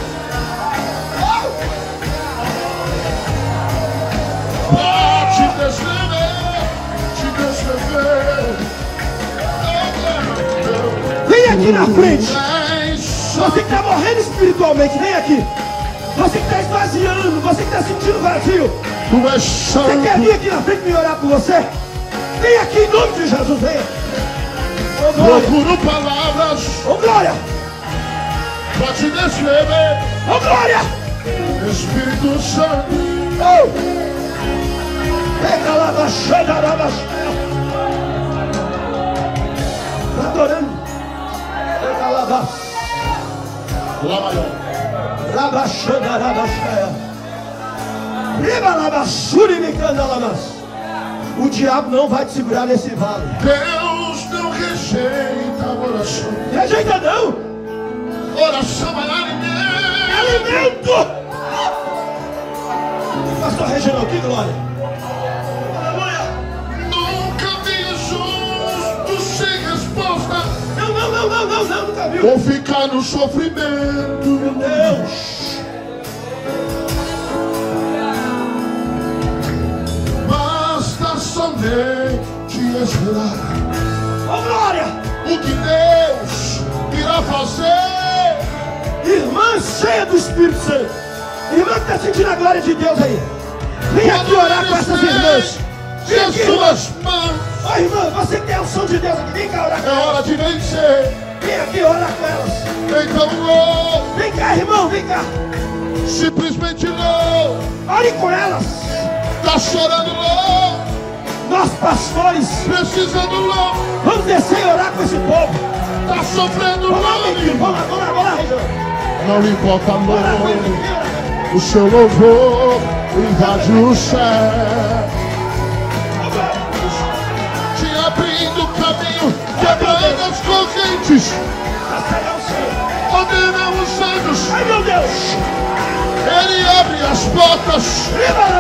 Para te descrever, te descrever. Vem aqui na frente. Tu és Você que está morrendo espiritualmente, vem aqui. Você que está esvaziando, você que está sentindo vazio. Tu és Você quer santo. vir aqui na frente me orar por você? Vem aqui em nome de Jesus, venha. Ô glória, Procuro palavras ô glória, para te descrever. ô glória. Espírito Santo. Pega lá, baixada, rabaxeia. Está adorando. Pega lá, baixada. Lá maior. Rabaxanda, rabaxeia. Riba, rabaxuri, me canta, lamas. O diabo não vai te segurar nesse vale. Deus não rejeita a oração. Rejeita não. Oração é alimento. Alimento. Pastor Reginaldo, que glória. Aleluia. Nunca vi justo sem resposta. Não, nunca viu. Ou ficar no sofrimento. Meu Deus. Basta somente esperar. Ô glória. O que Deus irá fazer. Irmã cheia do Espírito Santo. Irmã que está sentindo a glória de Deus aí. Vem aqui orar com essas irmãs. Vem aqui, irmã. suas mãos. Ô irmã, você que tem a unção de Deus aqui. Vem cá orar com É hora elas. de vencer. Vem aqui orar com elas. Então louve. Vem cá, irmão, vem cá. Simplesmente louve. Ore com elas. Tá chorando louve. Nós, pastores, Precisando louve. vamos descer e orar com esse povo. Tá sofrendo Vamos lá, meu louve. filho. Vamos lá, Reginaldo. Não importa Vamos lá, louve. vamos O seu louvor invade o céu. Te abrindo o caminho, quebrando as correntes, ordenando os anjos. Ai, meu Deus. Ele abre as portas,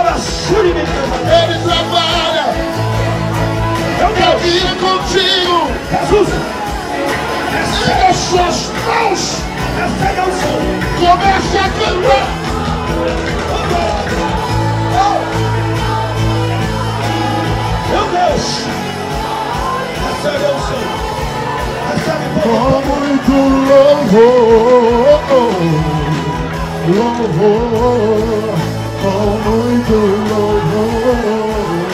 ele trabalha, Meu Deus. caminha contigo. Jesus. Liga suas mãos, Recebe a unção. comece a cantar. Meu Deus. Recebe a unção. Recebe, Com povo. muito louvor, louvor, com muito louvor.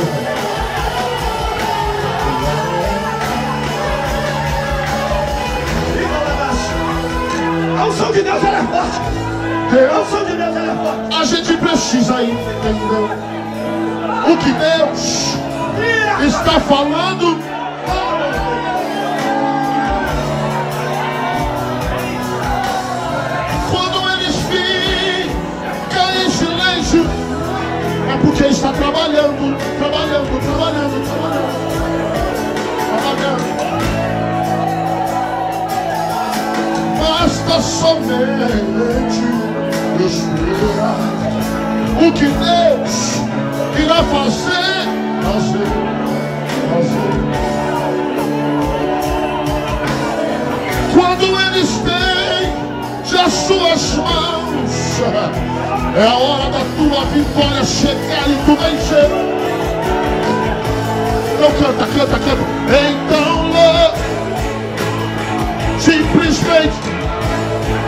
A unção de Deus ela é forte. A Deus, unção de Deus ela é forte. a gente precisa entender o que Deus está falando. Quando eles ficam em silêncio, é porque está trabalhando, trabalhando, trabalhando, trabalhando, trabalhando. Basta somente esperar o que Deus irá fazer, fazer. Quando eles têm já suas mãos, é a hora da tua vitória chegar e tu vencer. Então canta, canta, canta. Então louve, simplesmente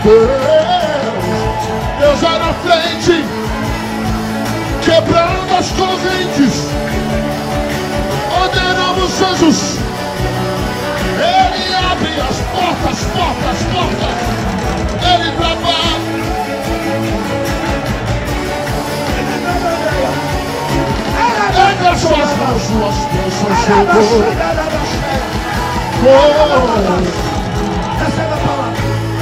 Deus vai na frente, quebrando as correntes, ordenando os anjos. Ele abre as portas, Ele trabalha. Ergue as suas mãos, suas bênçãos chegou. Receba a palavra.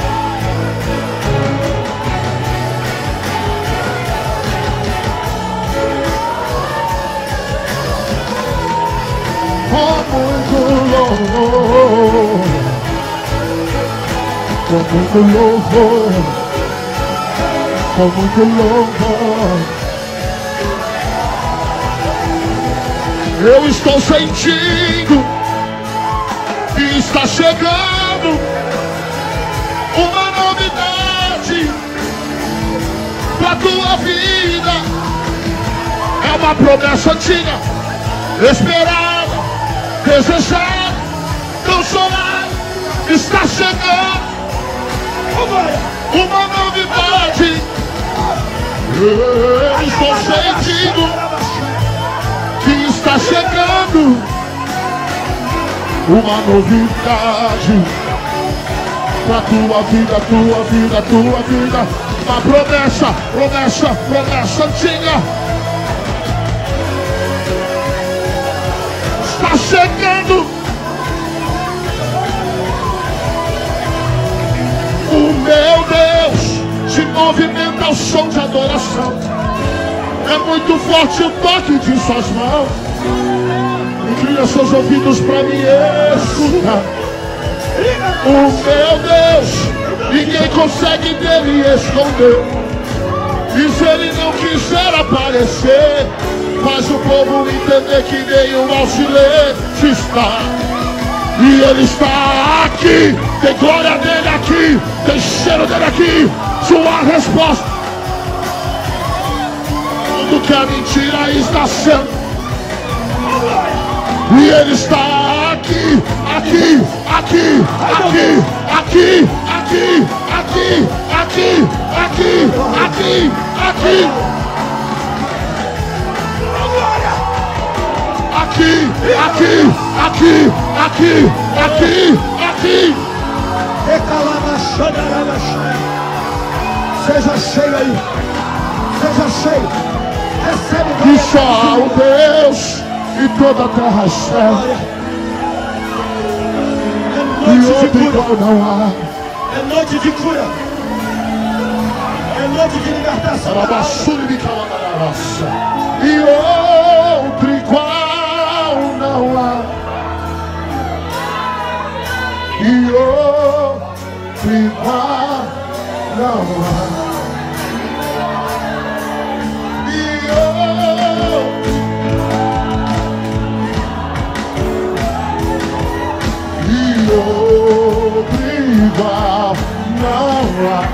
Com muito louvor, eu estou sentindo que está chegando uma novidade para tua vida. É uma promessa antiga, esperada, desejada, tão chorada. Está chegando uma novidade. Eu estou sentindo que está chegando uma novidade pra tua vida. Uma promessa antiga. Está chegando. O meu Deus se movimenta ao som de adoração. É muito forte o toque de suas mãos. Inclina seus ouvidos para me escutar. O meu Deus, ninguém consegue dele esconder. E se ele não quiser aparecer, faz o povo entender que nenhum auxiliante está. E ele está aqui, tem glória dele aqui, tem cheiro dele aqui. Sua resposta, tudo que a mentira está sendo. E ele está aqui, aqui, aqui, aqui, aqui, aqui, aqui, aqui, aqui, aqui, aqui. Aqui, aqui, aqui, aqui, aqui, aqui. Seja cheio aí, seja cheio. Recebe E só o Deus e toda a terra recebe. E outro igual não há. É noite de cura. É noite de libertação. E outro igual não há. E outro igual não há. Igual não há.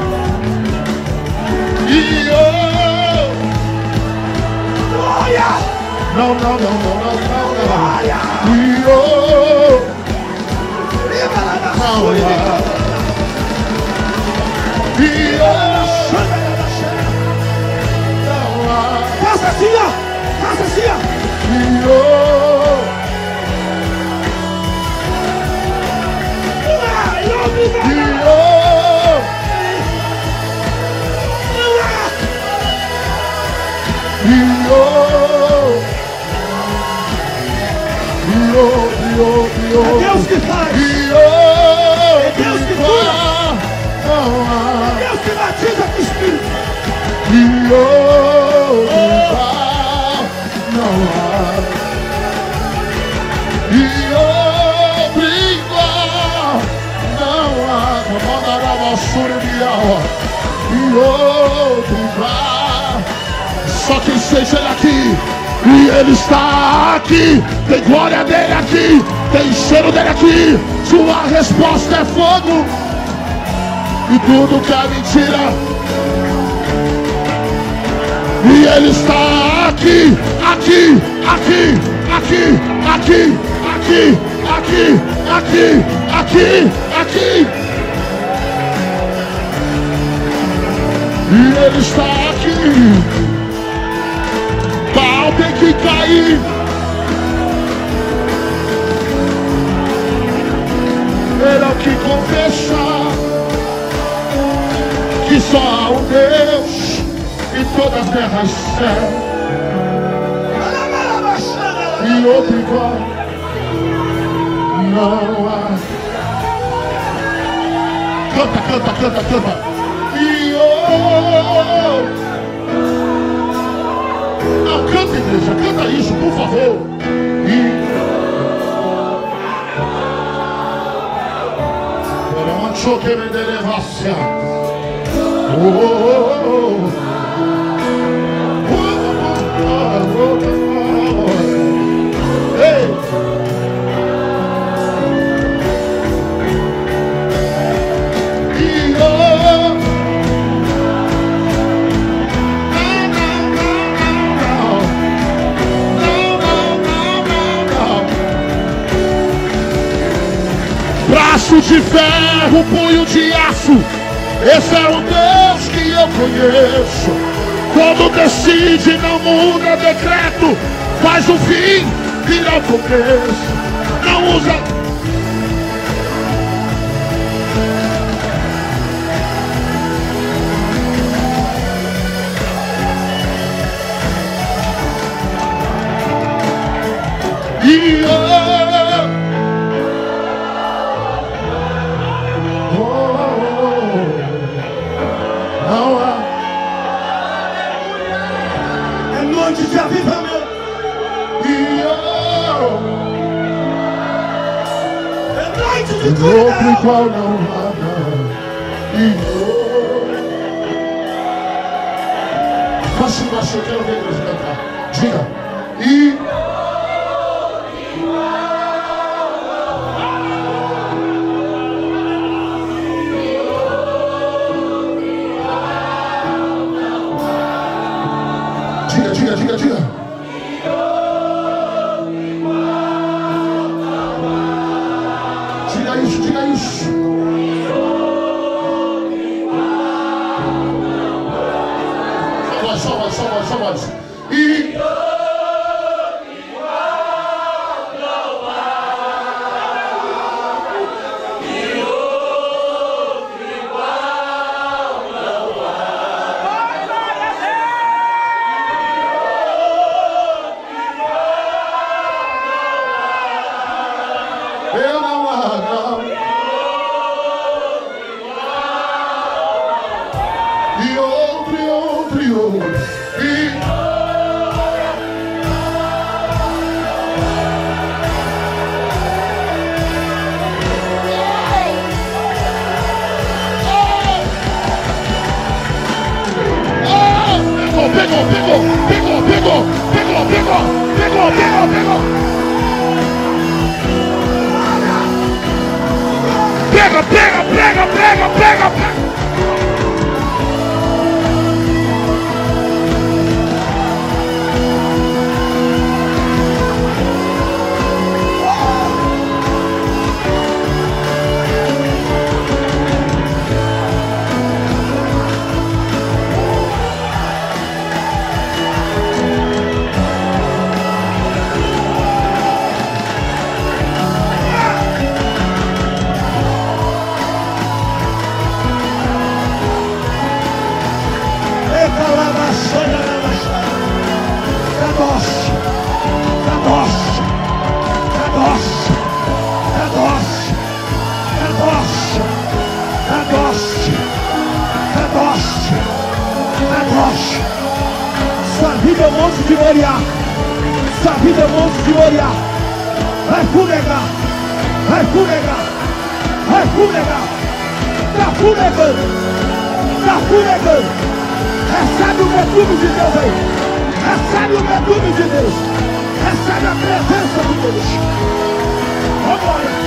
E eu glória. Não. Glória. E eu não há. E eu não há. Faça assim, ó. Faça assim, ó. E eu É Deus que faz. É Deus que cura. É Deus que batiza com o Espírito. Só quem seja ele aqui. E ele está aqui, tem glória dele aqui, tem cheiro dele aqui. Sua resposta é fogo. E tudo que é mentira. E ele está aqui, aqui, aqui, aqui, aqui, aqui, aqui, aqui, aqui, aqui. E Ele está aqui. Pau tem que cair. Ele é o que confessa que só há um Deus em toda a terra e céu, e outro igual não há. Canta, canta, canta, canta. E não, canta, igreja, canta isso, por favor. Achou que me delevasse. Braço de ferro, punho de aço, esse é o Deus que eu conheço. Quando decide, não muda decreto, faz o fim, vira o começo. Não usa. Outro igual não há, mas eu quero ver eles cantar. Diga. Diga. Diga isso. Só mais. Pega. Sua vida é um monte de Moriá. Sua vida é um monte de Moriá. Vai funegar. Tá funegando. Recebe o perfume de Deus aí. Recebe o perfume de Deus. Recebe a presença de Deus. Vambora.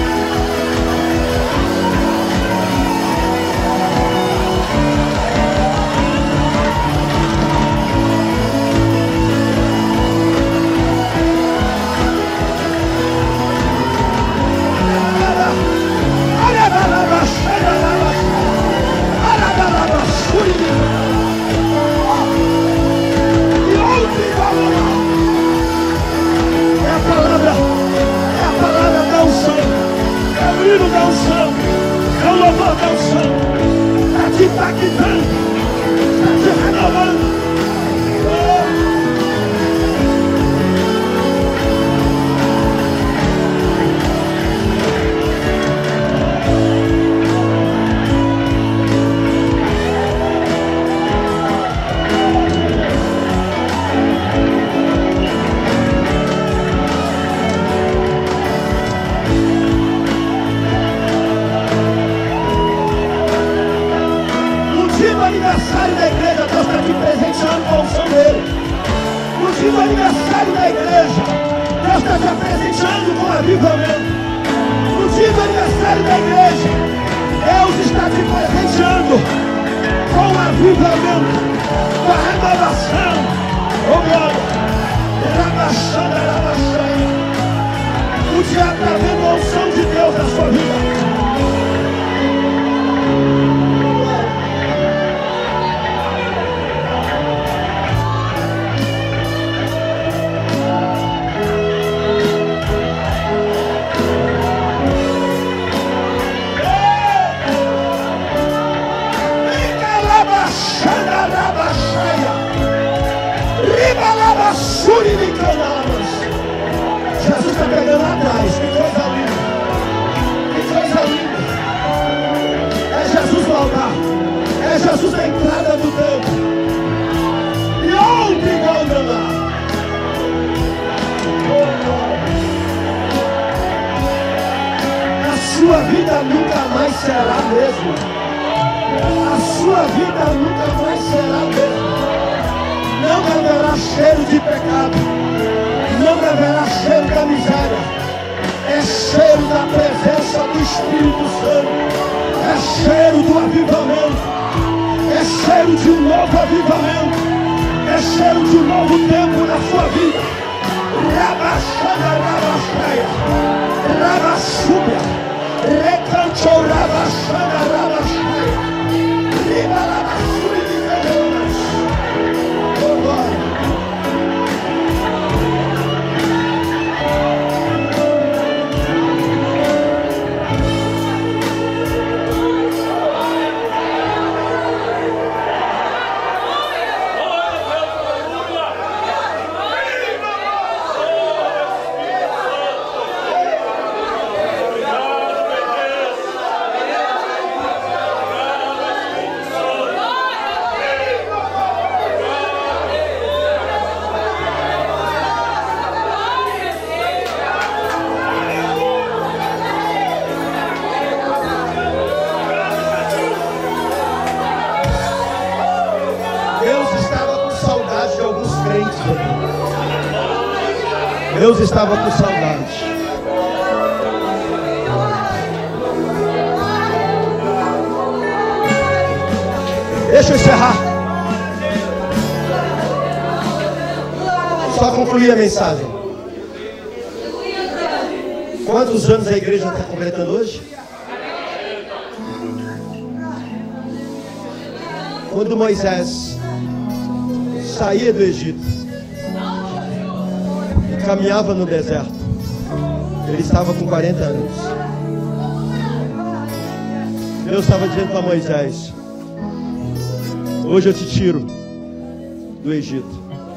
igreja. Deus está te apresentando com avivamento. No dia do aniversário da igreja, Deus está te presenteando com avivamento, com a renovação. Oh glória! O diabo está vendo a unção de Deus na sua vida. Jesus está pegando lá atrás. Que coisa linda. Que coisa linda. É Jesus voltar. É Jesus na entrada do templo. E ontem igual lá. A sua vida nunca mais será a mesma. A sua vida nunca mais será a mesma. Não haverá cheiro de pecado. Não haverá cheiro da miséria. É cheiro da presença do Espírito Santo. É cheiro do avivamento. É cheiro de um novo avivamento. É cheiro de um novo tempo na sua vida. Rabaxana, rabaxaia. Rabaxúbia. Recantou, rabaxana, rabaxaia. Riba, rabaxúbia. Deus estava com saudade. Deixa eu encerrar. Só concluir a mensagem. Quantos anos a igreja está completando hoje? Quando Moisés saía do Egito, caminhava no deserto, ele estava com 40 anos. Deus estava dizendo para Moisés: hoje eu te tiro do Egito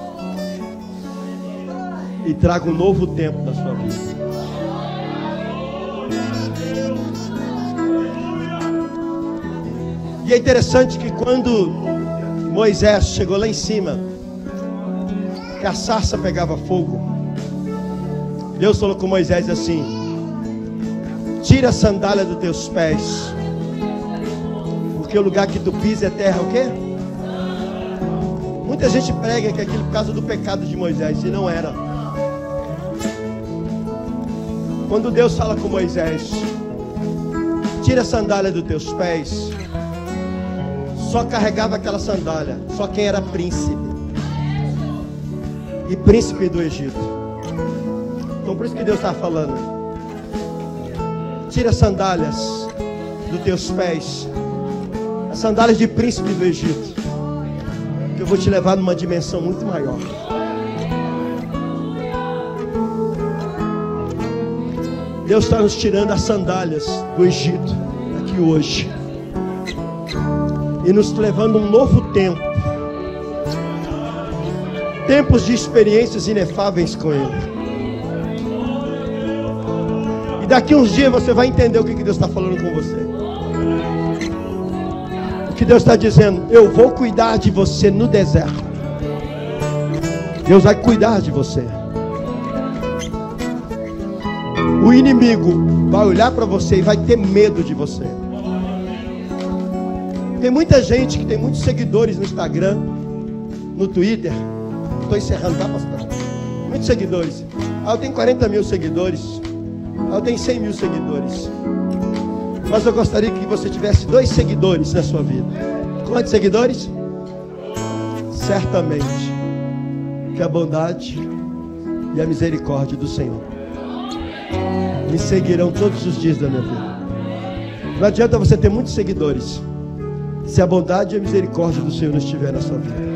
e trago um novo tempo na sua vida. E é interessante que quando Moisés chegou lá em cima, que a sarça pegava fogo, Deus falou com Moisés assim: tira a sandália dos teus pés, porque o lugar que tu pisa é terra o quê? Muita gente prega que é aquilo por causa do pecado de Moisés, e não era. Quando Deus fala com Moisés: tira a sandália dos teus pés, só carregava aquela sandália só quem era príncipe, e príncipe do Egito. Então por isso que Deus está falando: tira as sandálias dos teus pés, as sandálias de príncipe do Egito, que eu vou te levar numa dimensão muito maior. Deus está nos tirando as sandálias do Egito aqui hoje e nos levando a um novo tempo, tempos de experiências inefáveis com Ele. E daqui uns dias você vai entender o que Deus está falando com você. O que Deus está dizendo: eu vou cuidar de você no deserto. Deus vai cuidar de você. O inimigo vai olhar para você e vai ter medo de você. Tem muita gente que tem muitos seguidores no Instagram, no Twitter. Estou encerrando, tá, pastor? Muitos seguidores. Eu tenho 40 mil seguidores. Eu tenho 100 mil seguidores. Mas eu gostaria que você tivesse 2 seguidores na sua vida. Quantos seguidores? Certamente que a bondade e a misericórdia do Senhor me seguirão todos os dias da minha vida. Não adianta você ter muitos seguidores se a bondade e a misericórdia do Senhor não estiver na sua vida.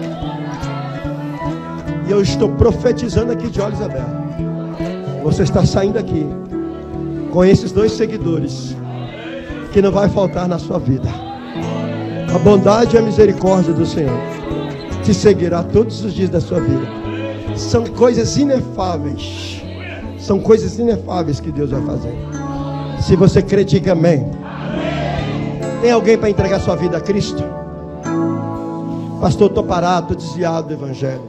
E eu estou profetizando aqui de olhos abertos. Você está saindo aqui com esses 2 seguidores que não vai faltar na sua vida. A bondade e a misericórdia do Senhor te seguirá todos os dias da sua vida. São coisas inefáveis. São coisas inefáveis que Deus vai fazer. Se você crê, diga amém. Tem alguém para entregar sua vida a Cristo? Pastor, estou parado, estou desviado do Evangelho.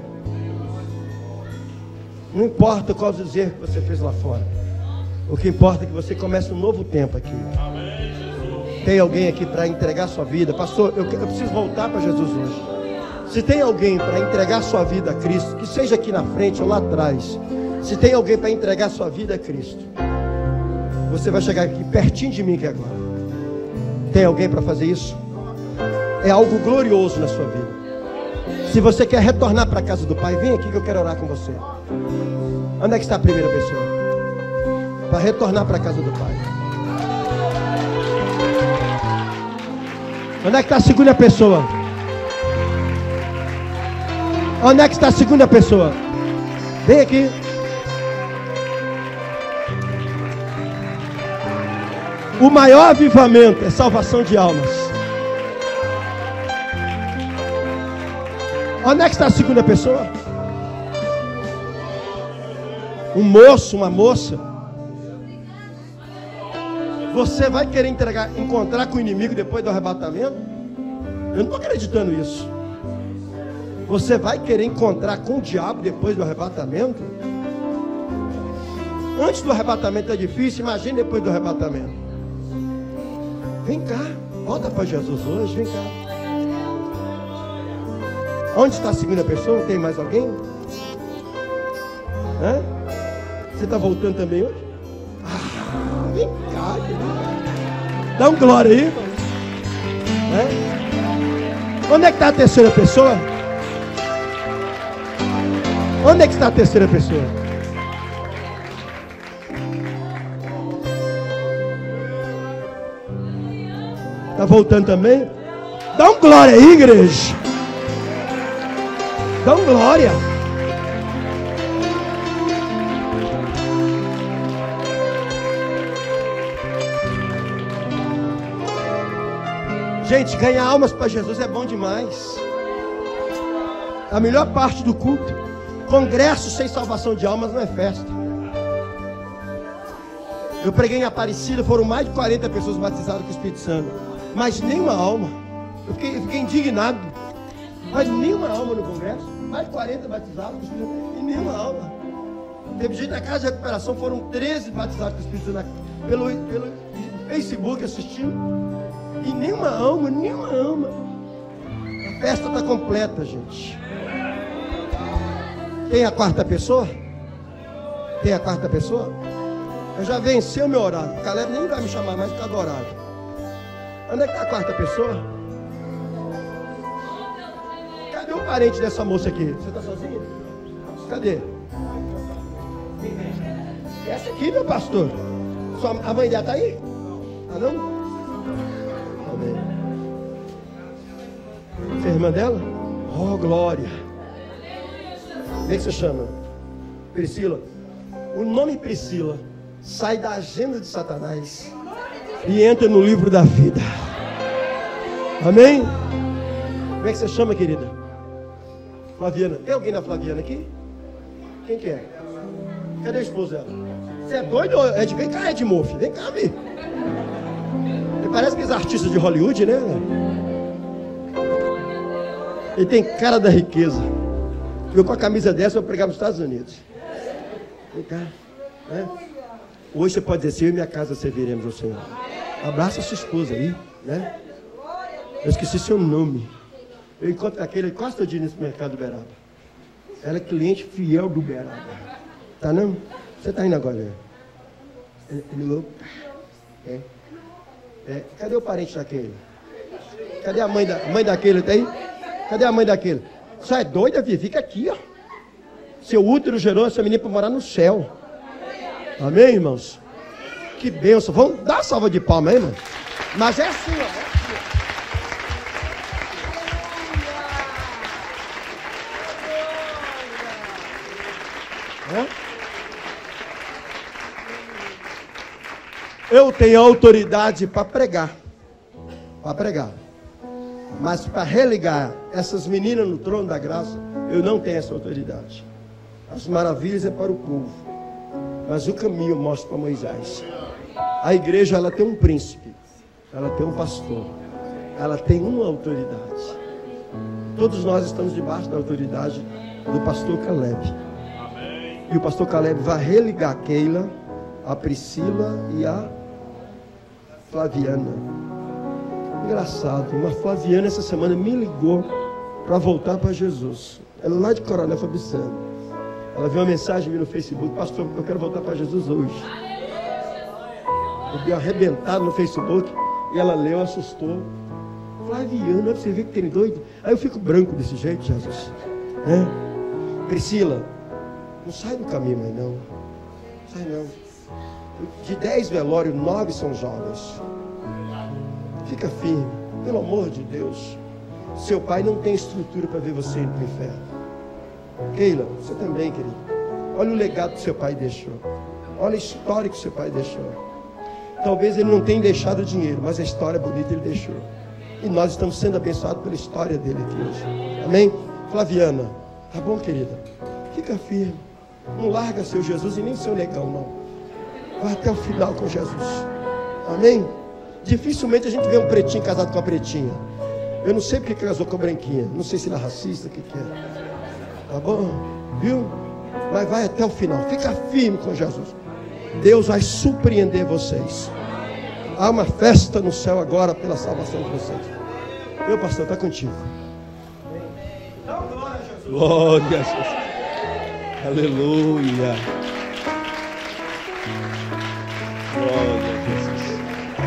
Não importa qual os erros que você fez lá fora. O que importa é que você comece um novo tempo aqui. Tem alguém aqui para entregar sua vida? Pastor, eu preciso voltar para Jesus hoje. Se tem alguém para entregar sua vida a Cristo, que seja aqui na frente ou lá atrás. Se tem alguém para entregar sua vida a Cristo, você vai chegar aqui pertinho de mim aqui agora. Tem alguém para fazer isso? É algo glorioso na sua vida. Se você quer retornar para a casa do Pai, vem aqui que eu quero orar com você. Onde é que está a primeira pessoa? Para retornar para a casa do Pai. Onde é que está a segunda pessoa? Onde é que está a segunda pessoa? Vem aqui. O maior avivamento é salvação de almas. Onde é que está a segunda pessoa? Um moço, uma moça. Você vai querer encontrar com o inimigo depois do arrebatamento? Eu não estou acreditando nisso. Você vai querer encontrar com o diabo depois do arrebatamento? Antes do arrebatamento é difícil, imagine depois do arrebatamento. Vem cá, volta para Jesus hoje, vem cá. Onde está a segunda pessoa? Tem mais alguém? Hã? Você está voltando também hoje? Ah, vem cá, querido. Dá um glória aí. Onde é que está a terceira pessoa? Onde é que está a terceira pessoa? Está voltando também? Dá um glória aí, igreja. Dá um glória. Gente, ganhar almas para Jesus é bom demais. A melhor parte do culto. Congresso sem salvação de almas não é festa. Eu preguei em Aparecida, foram mais de 40 pessoas batizadas com o Espírito Santo. Mas nenhuma alma. Eu fiquei indignado. Mas nenhuma alma no congresso. Mais de 40 batizados com o Espírito Santo. E nenhuma alma. Teve gente na casa de recuperação, foram 13 batizados com o Espírito Santo. Pelo Facebook assistindo. E nenhuma alma, nenhuma alma. A festa está completa, gente. Tem a quarta pessoa? Tem a quarta pessoa? Eu já venci o meu horário. O Caleb nem vai me chamar mais por causa do horário. Onde é que está a quarta pessoa? Cadê o parente dessa moça aqui? Você está sozinha? Cadê? Essa aqui, meu pastor. A mãe dela está aí? Ah, não? Amém. Você é irmã dela? Oh, glória. Como é que você chama? Priscila. O nome Priscila sai da agenda de Satanás e entra no livro da vida. Amém? Como é que você chama, querida? Flaviana. Tem alguém da Flaviana aqui? Quem que é? Cadê a esposa dela? Você é doido? Vem cá, Ed Murphy. Vem cá, Vi. Parece que os artistas de Hollywood, né? Ele tem cara da riqueza. Eu com a camisa dessa eu pregar nos Estados Unidos. Vem cá, né? Hoje você pode dizer assim: eu e minha casa serviremos ao Senhor. Abraça a sua esposa aí, né? Eu esqueci seu nome. Eu encontro aquele quase todo dia nesse mercado do Beraba. Ela é cliente fiel do Beraba. Tá não? Você tá indo agora? Cadê o parente daquele? Cadê a mãe daquele? Tá aí? Cadê a mãe daquele? Você é doida, filho? Fica aqui, ó. Seu útero gerou essa menina para morar no céu. Amém, irmãos? Que bênção. Vamos dar uma salva de palmas, hein, irmão? Mas é assim, ó. Eu tenho autoridade para pregar. Mas para religar essas meninas no trono da graça, eu não tenho essa autoridade. As maravilhas é para o povo, mas o caminho eu mostro para Moisés. A igreja, ela tem um príncipe, ela tem um pastor, ela tem uma autoridade. Todos nós estamos debaixo da autoridade do pastor Caleb. E o pastor Caleb vai religar a Keila, a Priscila e a Flaviana. Engraçado, uma Flaviana essa semana me ligou para voltar para Jesus. Ela é lá de Coronel Fabriciano. Ela viu uma mensagem no Facebook: pastor, eu quero voltar para Jesus hoje. Eu dei arrebentado no Facebook e ela leu, assustou. Flaviana, você vê que tem doido? Aí eu fico branco desse jeito, Jesus. Priscila, não sai do caminho, mãe, não. Sai não. De 10 velórios, 9 são jovens. Fica firme, pelo amor de Deus. Seu pai não tem estrutura para ver você indo para o inferno. Keila, você também, querido. Olha o legado que seu pai deixou. Olha a história que seu pai deixou. Talvez ele não tenha deixado dinheiro, mas a história bonita ele deixou. E nós estamos sendo abençoados pela história dele aqui hoje. Amém? Flaviana, tá bom, querida? Fica firme. Não larga seu Jesus e nem seu negão, não. Vai até o final com Jesus. Amém? Dificilmente a gente vê um pretinho casado com a pretinha. Eu não sei porque casou com a branquinha. Não sei se ele é racista, o que é. Tá bom? Viu? Mas vai até o final. Fica firme com Jesus. Deus vai surpreender vocês. Há uma festa no céu agora pela salvação de vocês. Meu pastor, está contigo. Glória a Jesus. Aleluia. Glória a Jesus.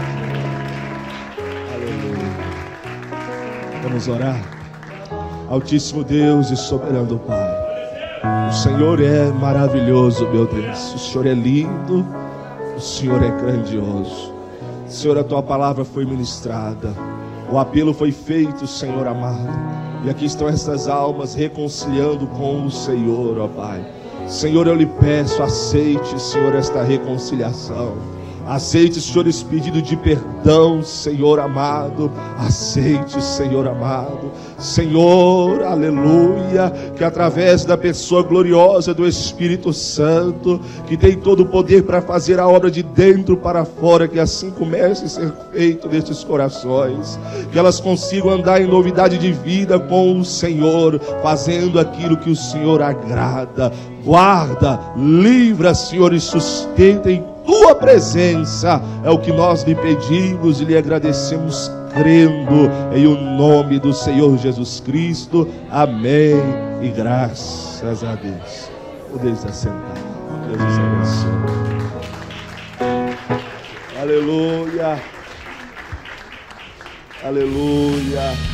Aleluia. Vamos orar. Altíssimo Deus e soberano Pai, o Senhor é maravilhoso, meu Deus. O Senhor é lindo. O Senhor é grandioso. Senhor, a tua palavra foi ministrada. O apelo foi feito, Senhor amado. E aqui estão essas almas reconciliando com o Senhor, ó Pai. Senhor, eu lhe peço, aceite, Senhor, esta reconciliação. Aceite, Senhor, esse pedido de perdão, Senhor amado. Aceite, Senhor amado. Senhor, aleluia, que através da pessoa gloriosa do Espírito Santo, que tem todo o poder para fazer a obra de dentro para fora, que assim comece a ser feito nestes corações, que elas consigam andar em novidade de vida com o Senhor, fazendo aquilo que o Senhor agrada. Guarda, livra, Senhor, e sustenta em tua presença. É o que nós lhe pedimos e lhe agradecemos, crendo em o nome do Senhor Jesus Cristo. Amém e graças a Deus. Podeis assentar. Deus os abençoe. Aleluia. Aleluia.